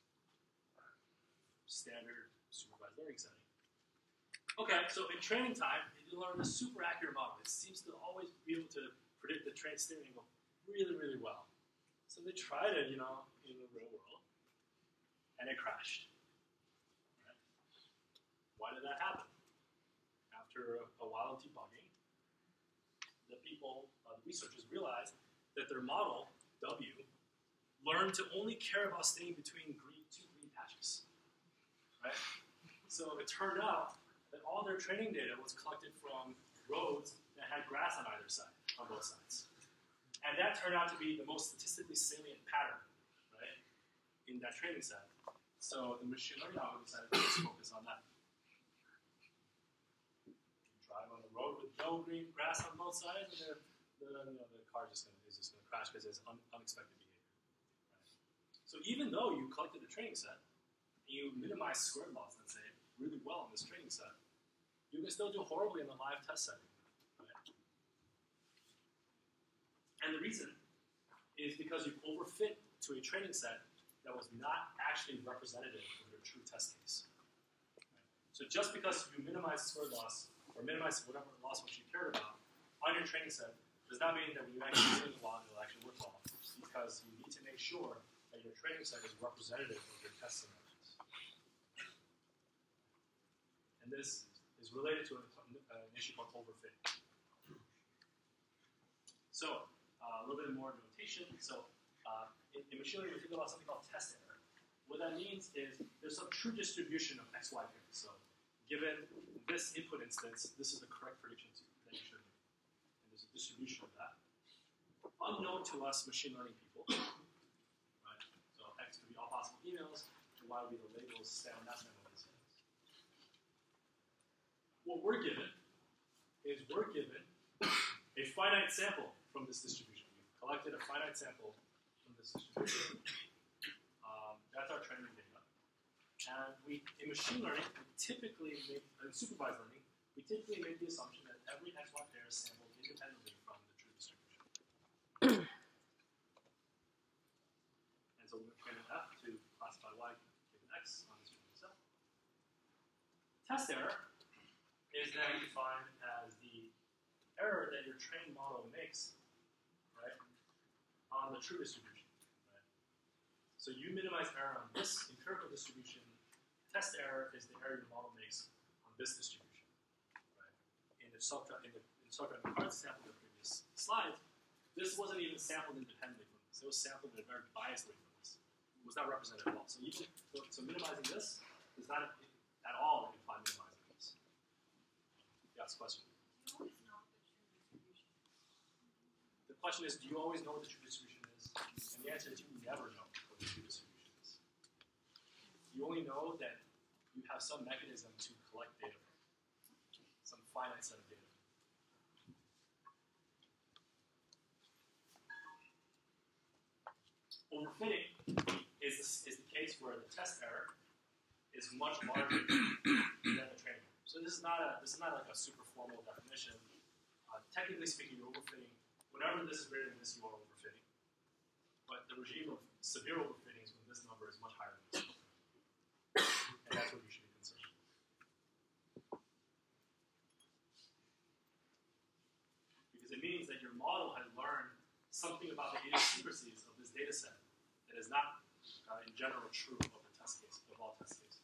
Standard supervised learning setting. Okay, so in training time, you learn a super accurate model. It seems to always be able to predict the train steering angle really, really well. So they tried it, you know, in the real world, and it crashed. Right? Why did that happen? After a, a while of debugging, the people, uh, the researchers realized that their model, W, learned to only care about staying between green, two green patches. Right? So it turned out that all their training data was collected from roads that had grass on either side, on both sides. And that turned out to be the most statistically salient pattern, right, in that training set. So the machine learning algorithm decided to just focus on that. You drive on the road with no green grass on both sides, and the, the, you know, the car just gonna, is just going to crash because it's un, unexpected behavior. Right? So even though you collected a training set, you minimize squared loss, let's say, really well in this training set, you can still do horribly in the live test setting. Right? And the reason is because you overfit to a training set that was not actually representative of your true test case. Right? So just because you minimize squared loss, or minimize whatever loss function you cared about on your training set, does not mean that when you actually do the law, it'll actually work well. Because you need to make sure that your training set is representative of your test scenario. And this is related to an, uh, an issue called overfitting. So, uh, a little bit more notation. So, uh, in, in machine learning, we think about something called test error. What that means is there's some true distribution of x, y pairs. So, given this input instance, this is the correct prediction that you should make. And there's a distribution of that. Unknown to us machine learning people. Right? So, x could be all possible emails, and y would be the labels, spam, not spam. What we're given is we're given a finite sample from this distribution. We've collected a finite sample from this distribution. Um, that's our training data. And we, in machine learning, we typically make, in supervised learning, we typically make the assumption that every x y pair is sampled independently from the true distribution. And so we're going to train an F to classify y given x on this Test error is then defined as the error that your trained model makes, right, on the true distribution. Right? So you minimize error on this empirical distribution. Test error is the error your model makes on this distribution. Right? In the self-driving in the, in self-driving cars sample in the previous slide, this wasn't even sampled independently from this. It was sampled in a very biased way from this. It was not represented at all. So even so, so minimizing this does not at all imply minimizing this. Yes, question. You always know the true distribution. The question is, do you always know what the true distribution is? And the answer is you never know what the true distribution is. You only know that you have some mechanism to collect data from, some finite set of data. Overfitting is the, is the case where the test error is much larger than the training error. So this is not a this is not like a super formal definition. Uh, technically speaking, you're overfitting. Whenever this is greater than this, you are overfitting. But the regime of severe overfitting is when this number is much higher than this number. And that's what you should be concerned with. Because it means that your model has learned something about the idiosyncrasies of this data set that is not, uh, in general, true of the test case, of all test cases.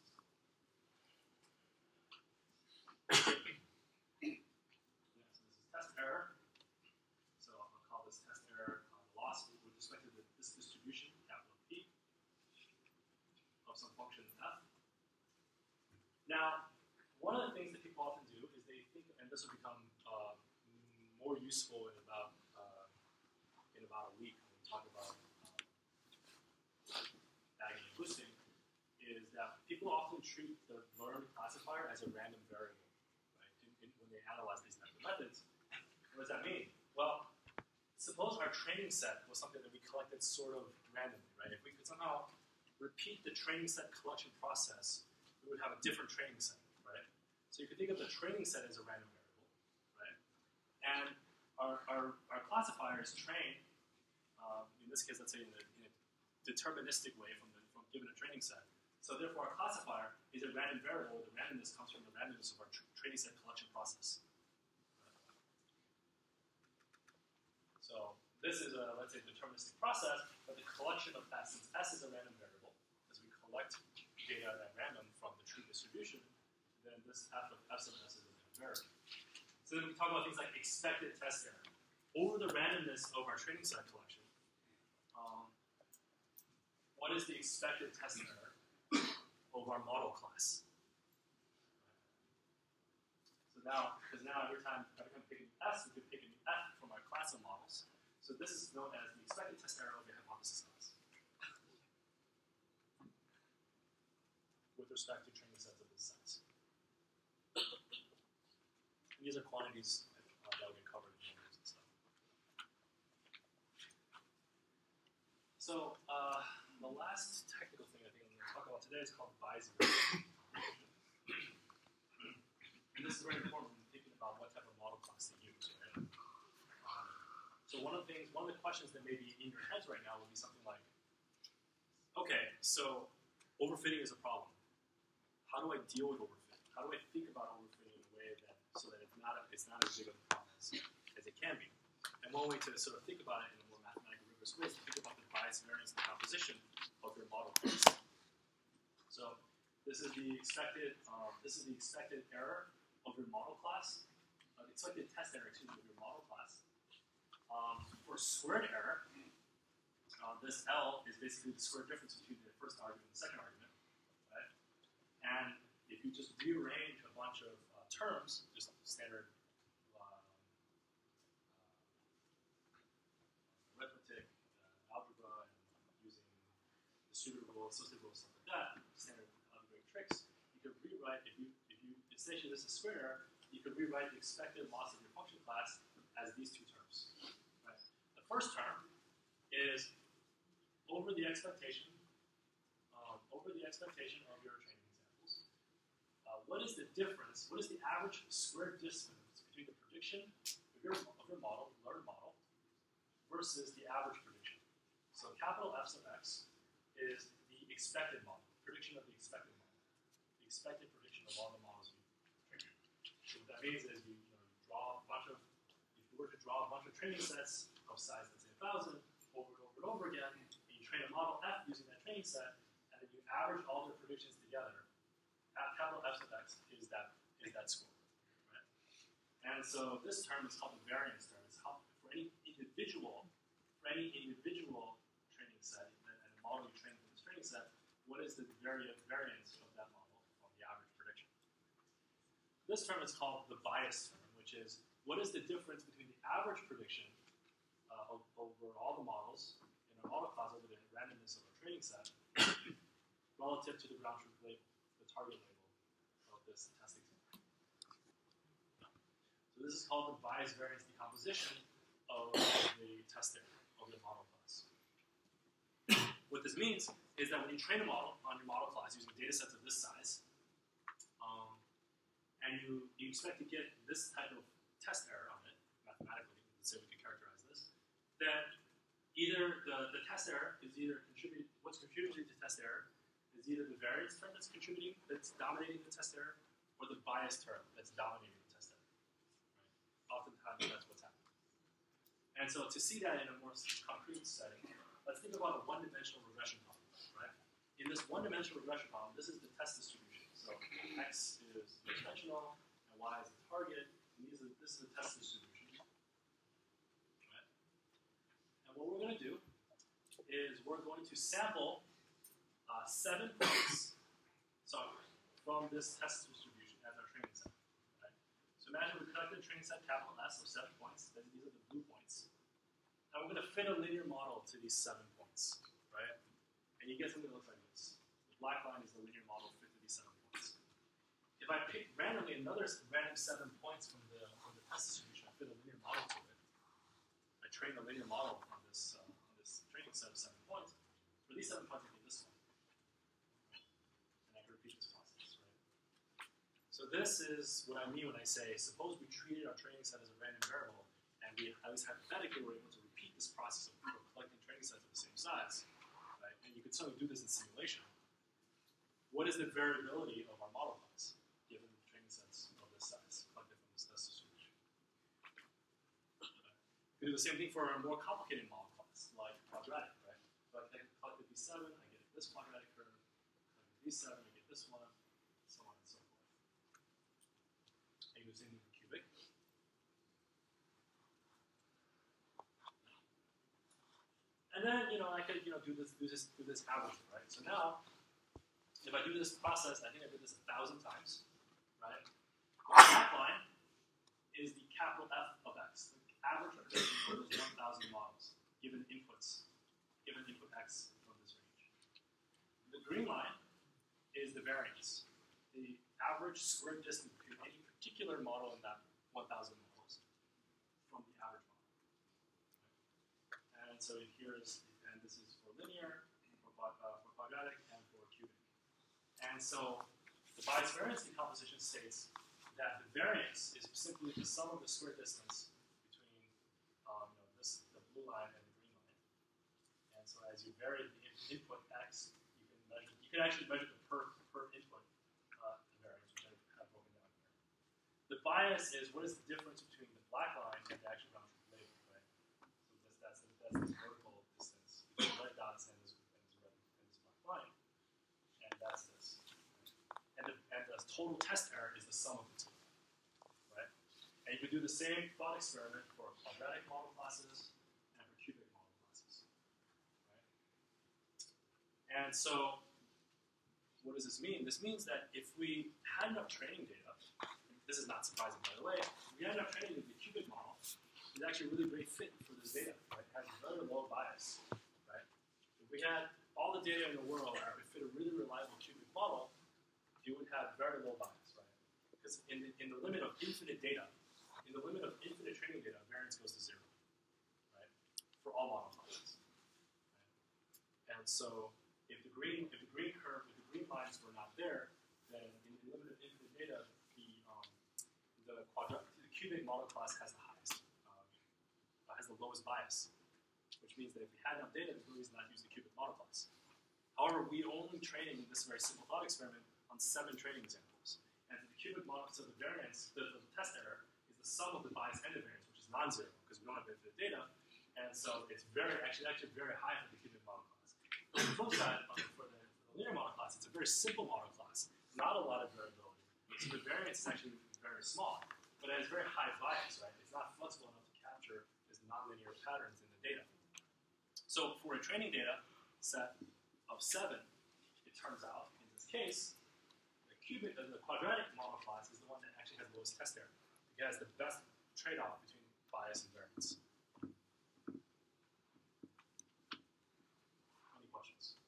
Yeah, so this is test error. So I'll call this test error uh, loss with respect to the, this distribution, capital P, of some function f. Now, one of the things that people often do is they think, and this will become uh, more useful in about uh, in about a week when we talk about uh, bagging and boosting, is that people often treat the learned classifier as a random variable, right? In, in, when they analyze these types of methods. What does that mean? Well, suppose our training set was something that we collected sort of randomly, right? If we could somehow repeat the training set collection process, we would have a different training set, right? So you could think of the training set as a random variable, right? And our, our, our classifier is trained, uh, in this case, let's say in a, in a deterministic way from, the, from given a training set. So therefore, our classifier is a random variable. The randomness comes from the randomness of our tra training set collection process. So this is a, let's say, deterministic process, but the collection of S, since S is a random variable, as we collect data at random from the true distribution, then this f of f sub s is a random variable. So then we talk about things like expected test error. Over the randomness of our training set collection, um, what is the expected test error of our model class? So now, because now every time, every time we pick a new S, we can pick a new F from our class of models. So this is known as the expected test error of your hypothesis class with respect to training sets of this size. These are quantities uh, that will get covered in numbers and stuff. So uh, the last technical thing I think I'm going to talk about today is called Bayes variation. And this is very important when thinking about what type of model class to use, right? Um, so one of the things, one of the questions that may be in your heads right now will be something like, okay, so overfitting is a problem. How do I deal with overfitting? How do I think about overfitting in a way that so that it's not a, it's not as big of a problem as, as it can be? And one way to sort of think about it in a more mathematically rigorous way is to think about the Bayes variance and composition of your model class. So this is the expected um, this is the expected error of your model class, uh, the expected test error excuse me, of your model class. Um, for squared error, uh, this L is basically the square difference between the first argument and the second argument, right? And if you just rearrange a bunch of uh, terms, just standard uh, uh, arithmetic, uh, algebra, and using distributive rules, associative rules, stuff like that, standard algebraic tricks, you could rewrite, if you, if you essentially this is square error, you could rewrite the expected loss of your function class as these two terms. Right? The first term is over the expectation, um, over the expectation of your training examples. Uh, what is the difference? What is the average square distance between the prediction of your, of your model, learned model, versus the average prediction? So capital F sub x is the expected model, prediction of the expected model, the expected prediction of all the models you what that means is you, you know you draw a bunch of if you were to draw a bunch of training sets of size let's say a thousand over and over and over again, and you train a model F using that training set, and then you average all their predictions together. Capital F of x is that is that score, right? And so this term is called the variance term. It's how for any individual for any individual training set and a model you train from this training set, what is the vari variance of that model from the average prediction? This term is called the bias term, which is what is the difference between the average prediction uh, over all the models in our model class over the randomness of our training set relative to the ground truth label, the target label of this test example. So this is called the bias variance decomposition of the test area of the model class. What this means is that when you train a model on your model class using data sets of this size, um, and you, you expect to get this type of test error on it, mathematically, let's say we could characterize this, then either the, the test error is either contributing, what's contributing to test error is either the variance term that's contributing, that's dominating the test error, or the bias term that's dominating the test error. Right? Oftentimes that's what's happening. And so to see that in a more concrete setting, let's think about a one-dimensional regression problem, right? In this one-dimensional regression problem, this is the test distribution. So x is dimensional, and y is the target, and these are, this is the test distribution. Right? And what we're going to do is we're going to sample uh, seven points so from this test distribution as our training set. Right? So imagine we collected a training set capital S of seven points. Then these are the blue points. And we're going to fit a linear model to these seven points, right? And you get something that looks like this. The black line is the linear model fit to these seven points. If I pick randomly another random seven points from the, from the test distribution, I fit a linear model to it. I train the linear model on this, uh, on this training set of seven points. For these seven points, I get this one. And I can repeat this process, right? So this is what I mean when I say, suppose we treated our training set as a random variable, and we, at least hypothetically, were able to repeat this process of collecting training sets of the same size, right? And you could certainly do this in simulation. What is the variability of our model class, given the training sets of this size, collected from this test distribution? We do the same thing for a more complicated model class, like quadratic, right? So I collected these seven, I get this quadratic curve. Collected these seven, I get this one, so on and so forth. And you do the same thing for cubic. And then, you know, I could, you know, do this, do this, do this average, right? So now, if I do this process, I think I did this a thousand times, right? The black line is the capital F of x, the average prediction for those one thousand models, given inputs, given input x from this range. The green line is the variance, the average square distance between any particular model in that one thousand models from the average model. And so here is, and this is for linear, for, uh, for quadratic, and for cubic. And so the bias variance decomposition states that the variance is simply the sum of the square distance between um, you know, this, the blue line and the green line. And so as you vary the input x, you can measure, you can actually measure the per, per input uh, variance, which I have broken down here. The bias is what is the difference between the black line and the actual round trip label, right? So this, that's, the, that's this vertical distance between the red dots and this, and this red and this black line. And that's this. And the, and the total test error is the sum of the two. Right? And you can do the same thought experiment for quadratic model classes and for cubic model classes. Right? And so, what does this mean? This means that if we had enough training data, this is not surprising by the way, if we had enough training with the cubic model, it's actually a really great fit for this data. Right? It has very low bias. Right? If we had all the data in the world and we fit a really reliable cubic model, you would have very low bias, right? Because in the, in the limit of infinite data, in the limit of infinite training data, variance goes to zero, right? For all model classes. Right? And so, if the green, if the green curve, if the green lines were not there, then in the limit of infinite data, the um, the quadrat, the cubic model class has the highest, um, has the lowest bias, which means that if we had enough data, there's no reason not to use the cubic model class. However, we only training this very simple thought experiment on seven training examples. And the cubic model, so the variance, the, the test error, is the sum of the bias and the variance, which is non-zero because we don't have infinite data. And so it's very, actually, actually very high for the cubic model class. On the flip side, for the, for the linear model class, it's a very simple model class, not a lot of variability. So the variance is actually very small, but it has very high bias, right? It's not flexible enough to capture these nonlinear patterns in the data. So for a training data set of seven, it turns out, in this case, the cubic, uh, the quadratic model class is the one that actually has the lowest test error. It has the best trade-off between bias and variance. Any questions?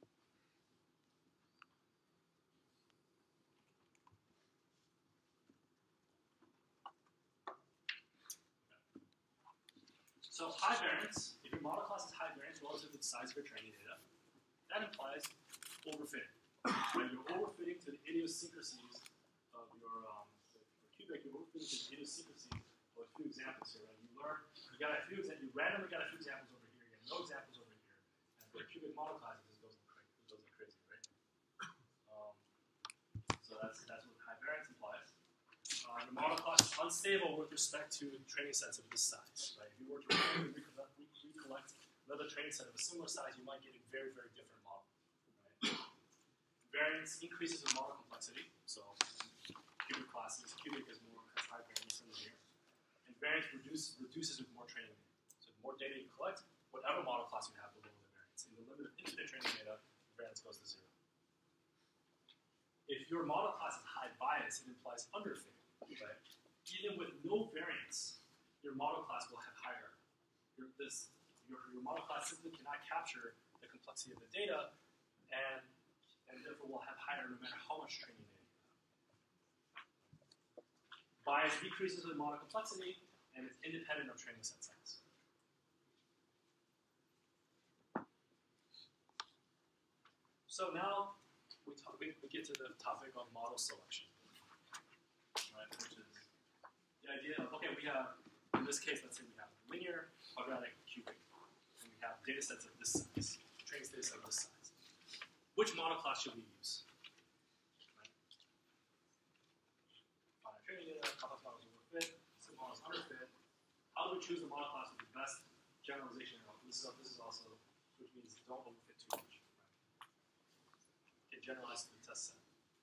So high variance, if your model class is high variance relative to the size of your training data, that implies overfitting. Right? You're overfitting to the idiosyncrasies of your, um, your cubic, you're overfitting to the idiosyncrasies of a few examples here. Right? You learn, you got a few examples, you randomly got a few examples over here, you have no examples over here. And for a cubic model class, it just goes like crazy, it goes like crazy, right? Um, so that's, that's what high variance implies. Uh, the model class is unstable with respect to training sets of this size. Right? If you were to randomly recollect, recollect another training set of a similar size, you might get a very, very different model. Right? Variance increases with model complexity. So cubic classes, cubic is more has high variance than linear. And variance reduce, reduces with more training data. So the more data you collect, whatever model class you have, the lower the variance. In the limit of infinite training data, the variance goes to zero. If your model class is high bias, it implies underfitting. Right? Even with no variance, your model class will have higher. Your, this, your, your model class simply cannot capture the complexity of the data, and, and therefore will have higher no matter how much training data you have. Bias decreases with model complexity, and it's independent of training set size. So now we, talk, we, we get to the topic of model selection. Right, which is the idea of, okay, we have, in this case, let's say we have linear, quadratic, cubic, and we have data sets of this size, training data set of this size. Which model class should we use? Right? Finite training data, complex models overfit, simple models underfit. How do we choose the model class with the best generalization? This is, this is also, which means don't overfit too much. Right? Get generalized to the test set.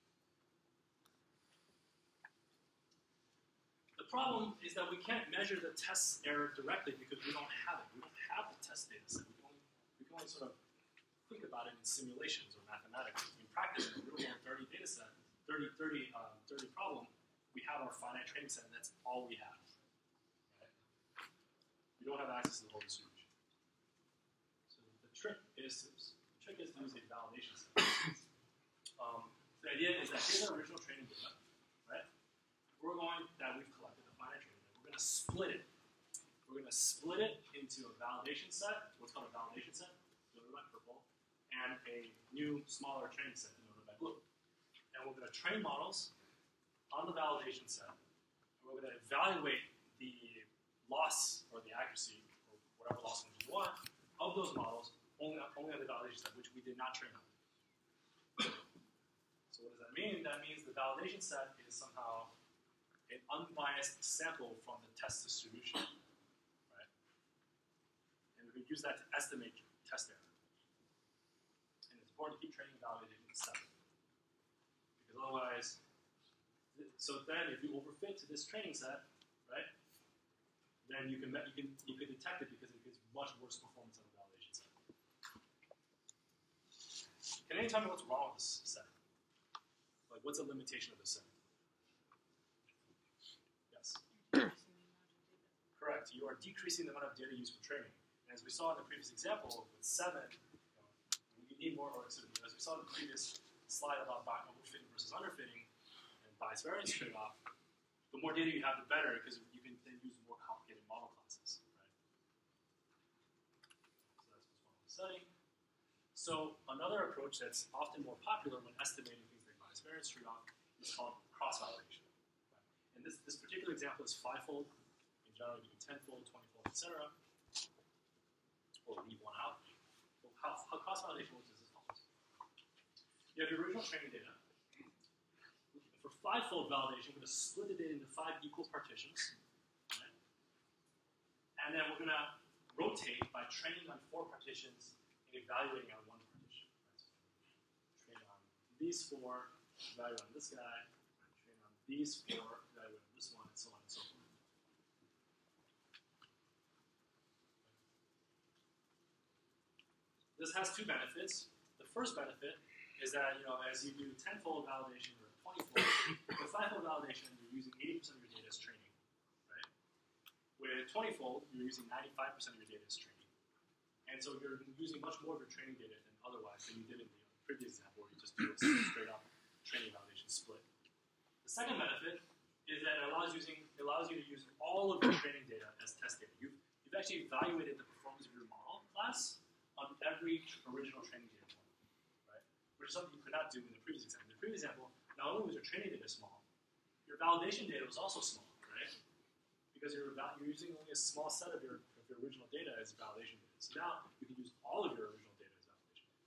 The problem is that we can't measure the test error directly because we don't have it. We don't have the test data set. We can only, we can only sort of think about it in simulations or mathematics. In practice, in a real world thirty data set, thirty, thirty, uh, thirty problem, we have our finite training set, and that's all we have. Right? We don't have access to the whole distribution. So the trick is to, the trick is to use a validation set. Um, the idea is that here's our original training data, right? We're going, that we've collected the finite training data, we're going to split it. We're going to split it into a validation set, what's called a validation set, denoted by purple, and a new, smaller training set, denoted by blue. And we're going to train models on the validation set, and we're going to evaluate the loss, or the accuracy, or whatever loss function you want, of those models only, only on the validation set, which we did not train on. So what does that mean? That means the validation set is somehow an unbiased sample from the test distribution, right? And we can use that to estimate test error. And it's important to keep training validating stuff, because otherwise, so then if you overfit to this training set, right, then you can you can you can detect it because it gives much worse performance on the validation set. Can anyone tell me what's wrong with this set? Like, what's the limitation of this set? Correct. You are decreasing the amount of data used for training. And as we saw in the previous example with seven, you, know, you need more, or excuse me, as we saw in the previous slide about overfitting versus underfitting and bias variance trade-off, the more data you have, the better, because you can then use more complicated model classes. Right? So that's what's wrong with the setting. So another approach that's often more popular when estimating things like bias variance trade-off is called cross-validation. Right? And this, this particular example is fivefold. Generally do tenfold, twentyfold, et cetera, or leave one out. So how, how cross-validation works is as follows. You have your original training data. For five-fold validation, we're going to split it into five equal partitions. Right? And then we're going to rotate by training on four partitions and evaluating on one partition. Right? So train on these four, evaluate on this guy, train on these four, evaluate on this one, and so on and so forth. This has two benefits. The first benefit is that, you know, as you do ten-fold validation or twenty-fold, with five-fold validation, you're using eighty percent of your data as training, right? With twenty-fold, you're using ninety-five percent of your data as training. And so you're using much more of your training data than otherwise than you did in the previous example where you just do a straight-up training validation split. The second benefit is that it allows, using, it allows you to use all of your training data as test data. You've, you've actually evaluated the performance of your model class on every original training data point, right? Which is something you could not do in the previous example. In the previous example, not only was your training data small, your validation data was also small, right? Because you're, you're using only a small set of your, of your original data as validation data. So now you can use all of your original data as validation data.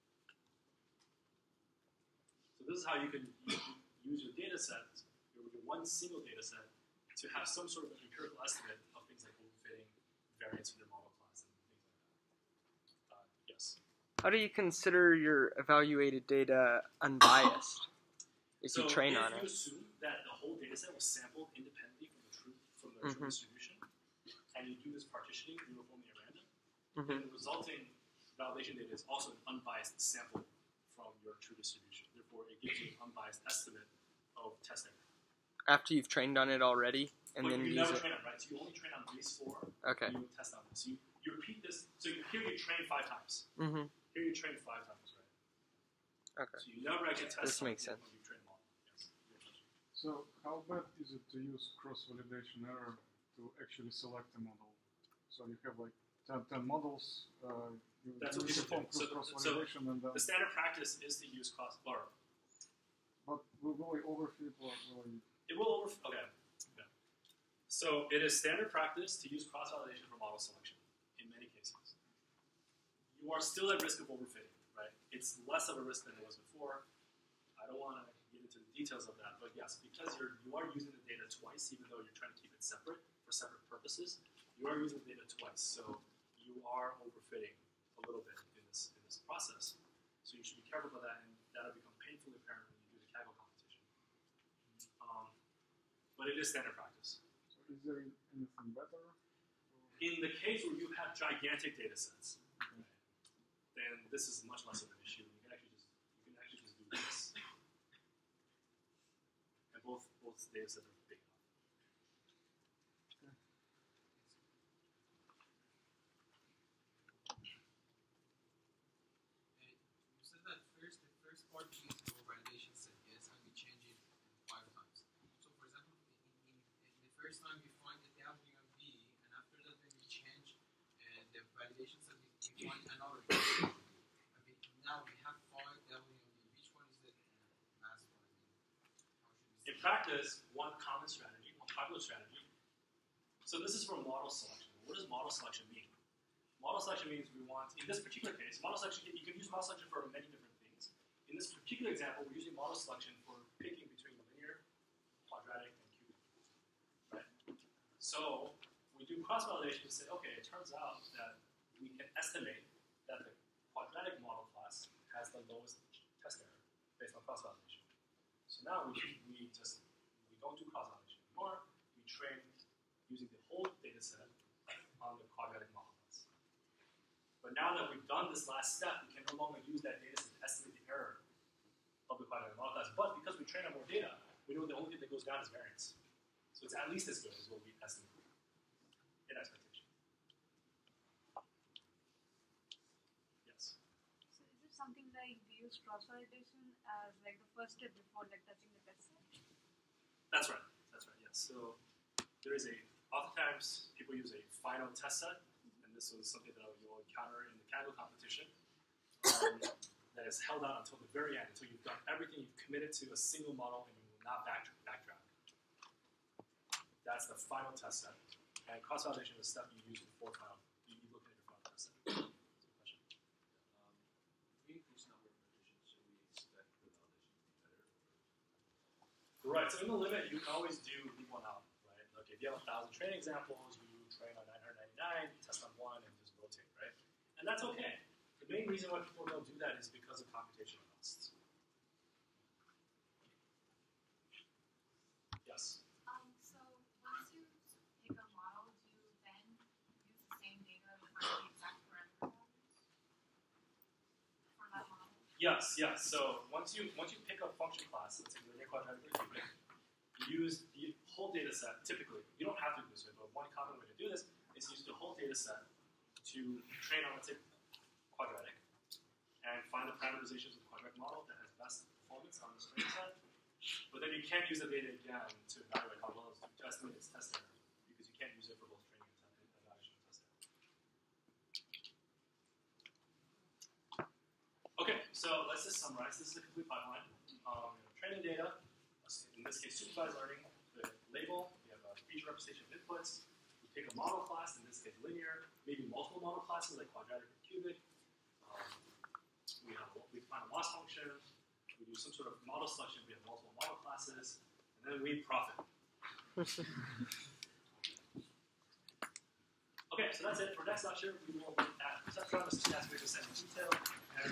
So this is how you can use your data set, your, your one single data set, to have some sort of empirical estimate of things like overfitting, variance in your model class, and things like that. Uh, yes? How do you consider your evaluated data unbiased if so you train if on you it? assume that the whole data set was sampled independently from the true from the Mhm. true distribution, and you do this partitioning uniformly at random, Mhm. then the resulting validation data is also an unbiased sample from your true distribution. Therefore, it gives you an unbiased estimate of test error. After you've trained on it already, and but then you use never it. train on, right? So you only train on these four. Okay. You test on this. You, you repeat this. So you, here you train five times. Mm-hmm. Here you train five times, right? Okay. So you never actually test. This makes on sense. when you train them all. Yes. Your question. So how bad is it to use cross-validation error to actually select a model? So you have like ten, ten models, uh, you, That's you what people perform do. So- cross-validation and then, The standard practice is to use cross or but will, will it overfit or will it? it will over. Okay. Yeah. So it is standard practice to use cross validation for model selection in many cases. You are still at risk of overfitting, right? It's less of a risk than it was before. I don't want to get into the details of that, but yes, because you're you are using the data twice, even though you're trying to keep it separate for separate purposes, you are using the data twice, so you are overfitting a little bit in this in this process. So you should be careful about that, and that'll become painfully apparent when you do the Kaggle competition. Um, but it is standard practice. So is there anything better? Or? In the case where you have gigantic data sets, right, then this is much less of an issue. You can actually just you can actually just do this, and both both data sets are big enough. Uh, you said that first, the first part is your validation set, yes, and we change it five times. So, for example, in, in, in the first time we find the W and V, and after that when we change uh, the validation set, we, we find another V. And we, now we have five W and V. Which one is the uh, last one? I mean, how should we In practice, one common strategy, one popular strategy. So this is for model selection. What does model selection mean? Model selection means we want, in this particular case, model selection, you can use model selection for many different things. In this particular example, we're using model selection for picking between linear, quadratic, and cubic. Right? So we do cross-validation to say, okay, it turns out that we can estimate that the quadratic model class has the lowest test error based on cross-validation. So now we, we just, we don't do cross-validation anymore. We train using the whole data set on the quadratic model class. But now that we've done this last step, we can no longer use that data set to estimate the error of the quadratic model class. But because we train on more data, we know the only thing that goes down is variance. So it's at least as good as what we estimate in expectation. Yes? So is it something like we use cross-validation as like the first step before like touching the test set? That's right. That's right, yes. So there is a, oftentimes people use a final test set, and this was something that you'll encounter in the Kaggle competition, um, that is held out until the very end, until you've done everything, you've committed to a single model, and you will not back, backtrack. That's the final test set. And cross-validation is the step you use before final. You, you look at your final test set. That's a question. Um, if we increase number of partitions, should we expect the validation to be better? right, so in the limit, you can always do leave one out, right? Like if you have a thousand training examples, you train on nine hundred ninety-nine, you test on one, and just rotate, right? And that's okay. The main reason why people don't do that is because of computational costs. Yes? Um, so once you pick a model, do you then use the same data to find the exact parameter values for that model? Yes, yes. So once you once you pick a function class, let's say linear, quadratic, or cubic, you use the whole data set. Typically, you don't have to do this way, but one common way to do this is use the whole data set to train on, let's say, quadratic, and find the parameterizations of the quadratic model that has best performance on this training set. But then you can't use the data again to evaluate how well it's to estimate its test error, because you can't use it for both training and test, evaluation and test error. Okay, so let's just summarize. This is a complete pipeline. Um, we have training data, in this case supervised learning, the label, we have a feature representation of inputs, we pick a model class, in this case linear, maybe multiple model classes like quadratic or cubic. Um, we have we define a loss function, we do some sort of model selection, we have multiple model classes, and then we profit. Okay, so that's it. For next lecture, we will look at perceptron, stochastic descent in detail, and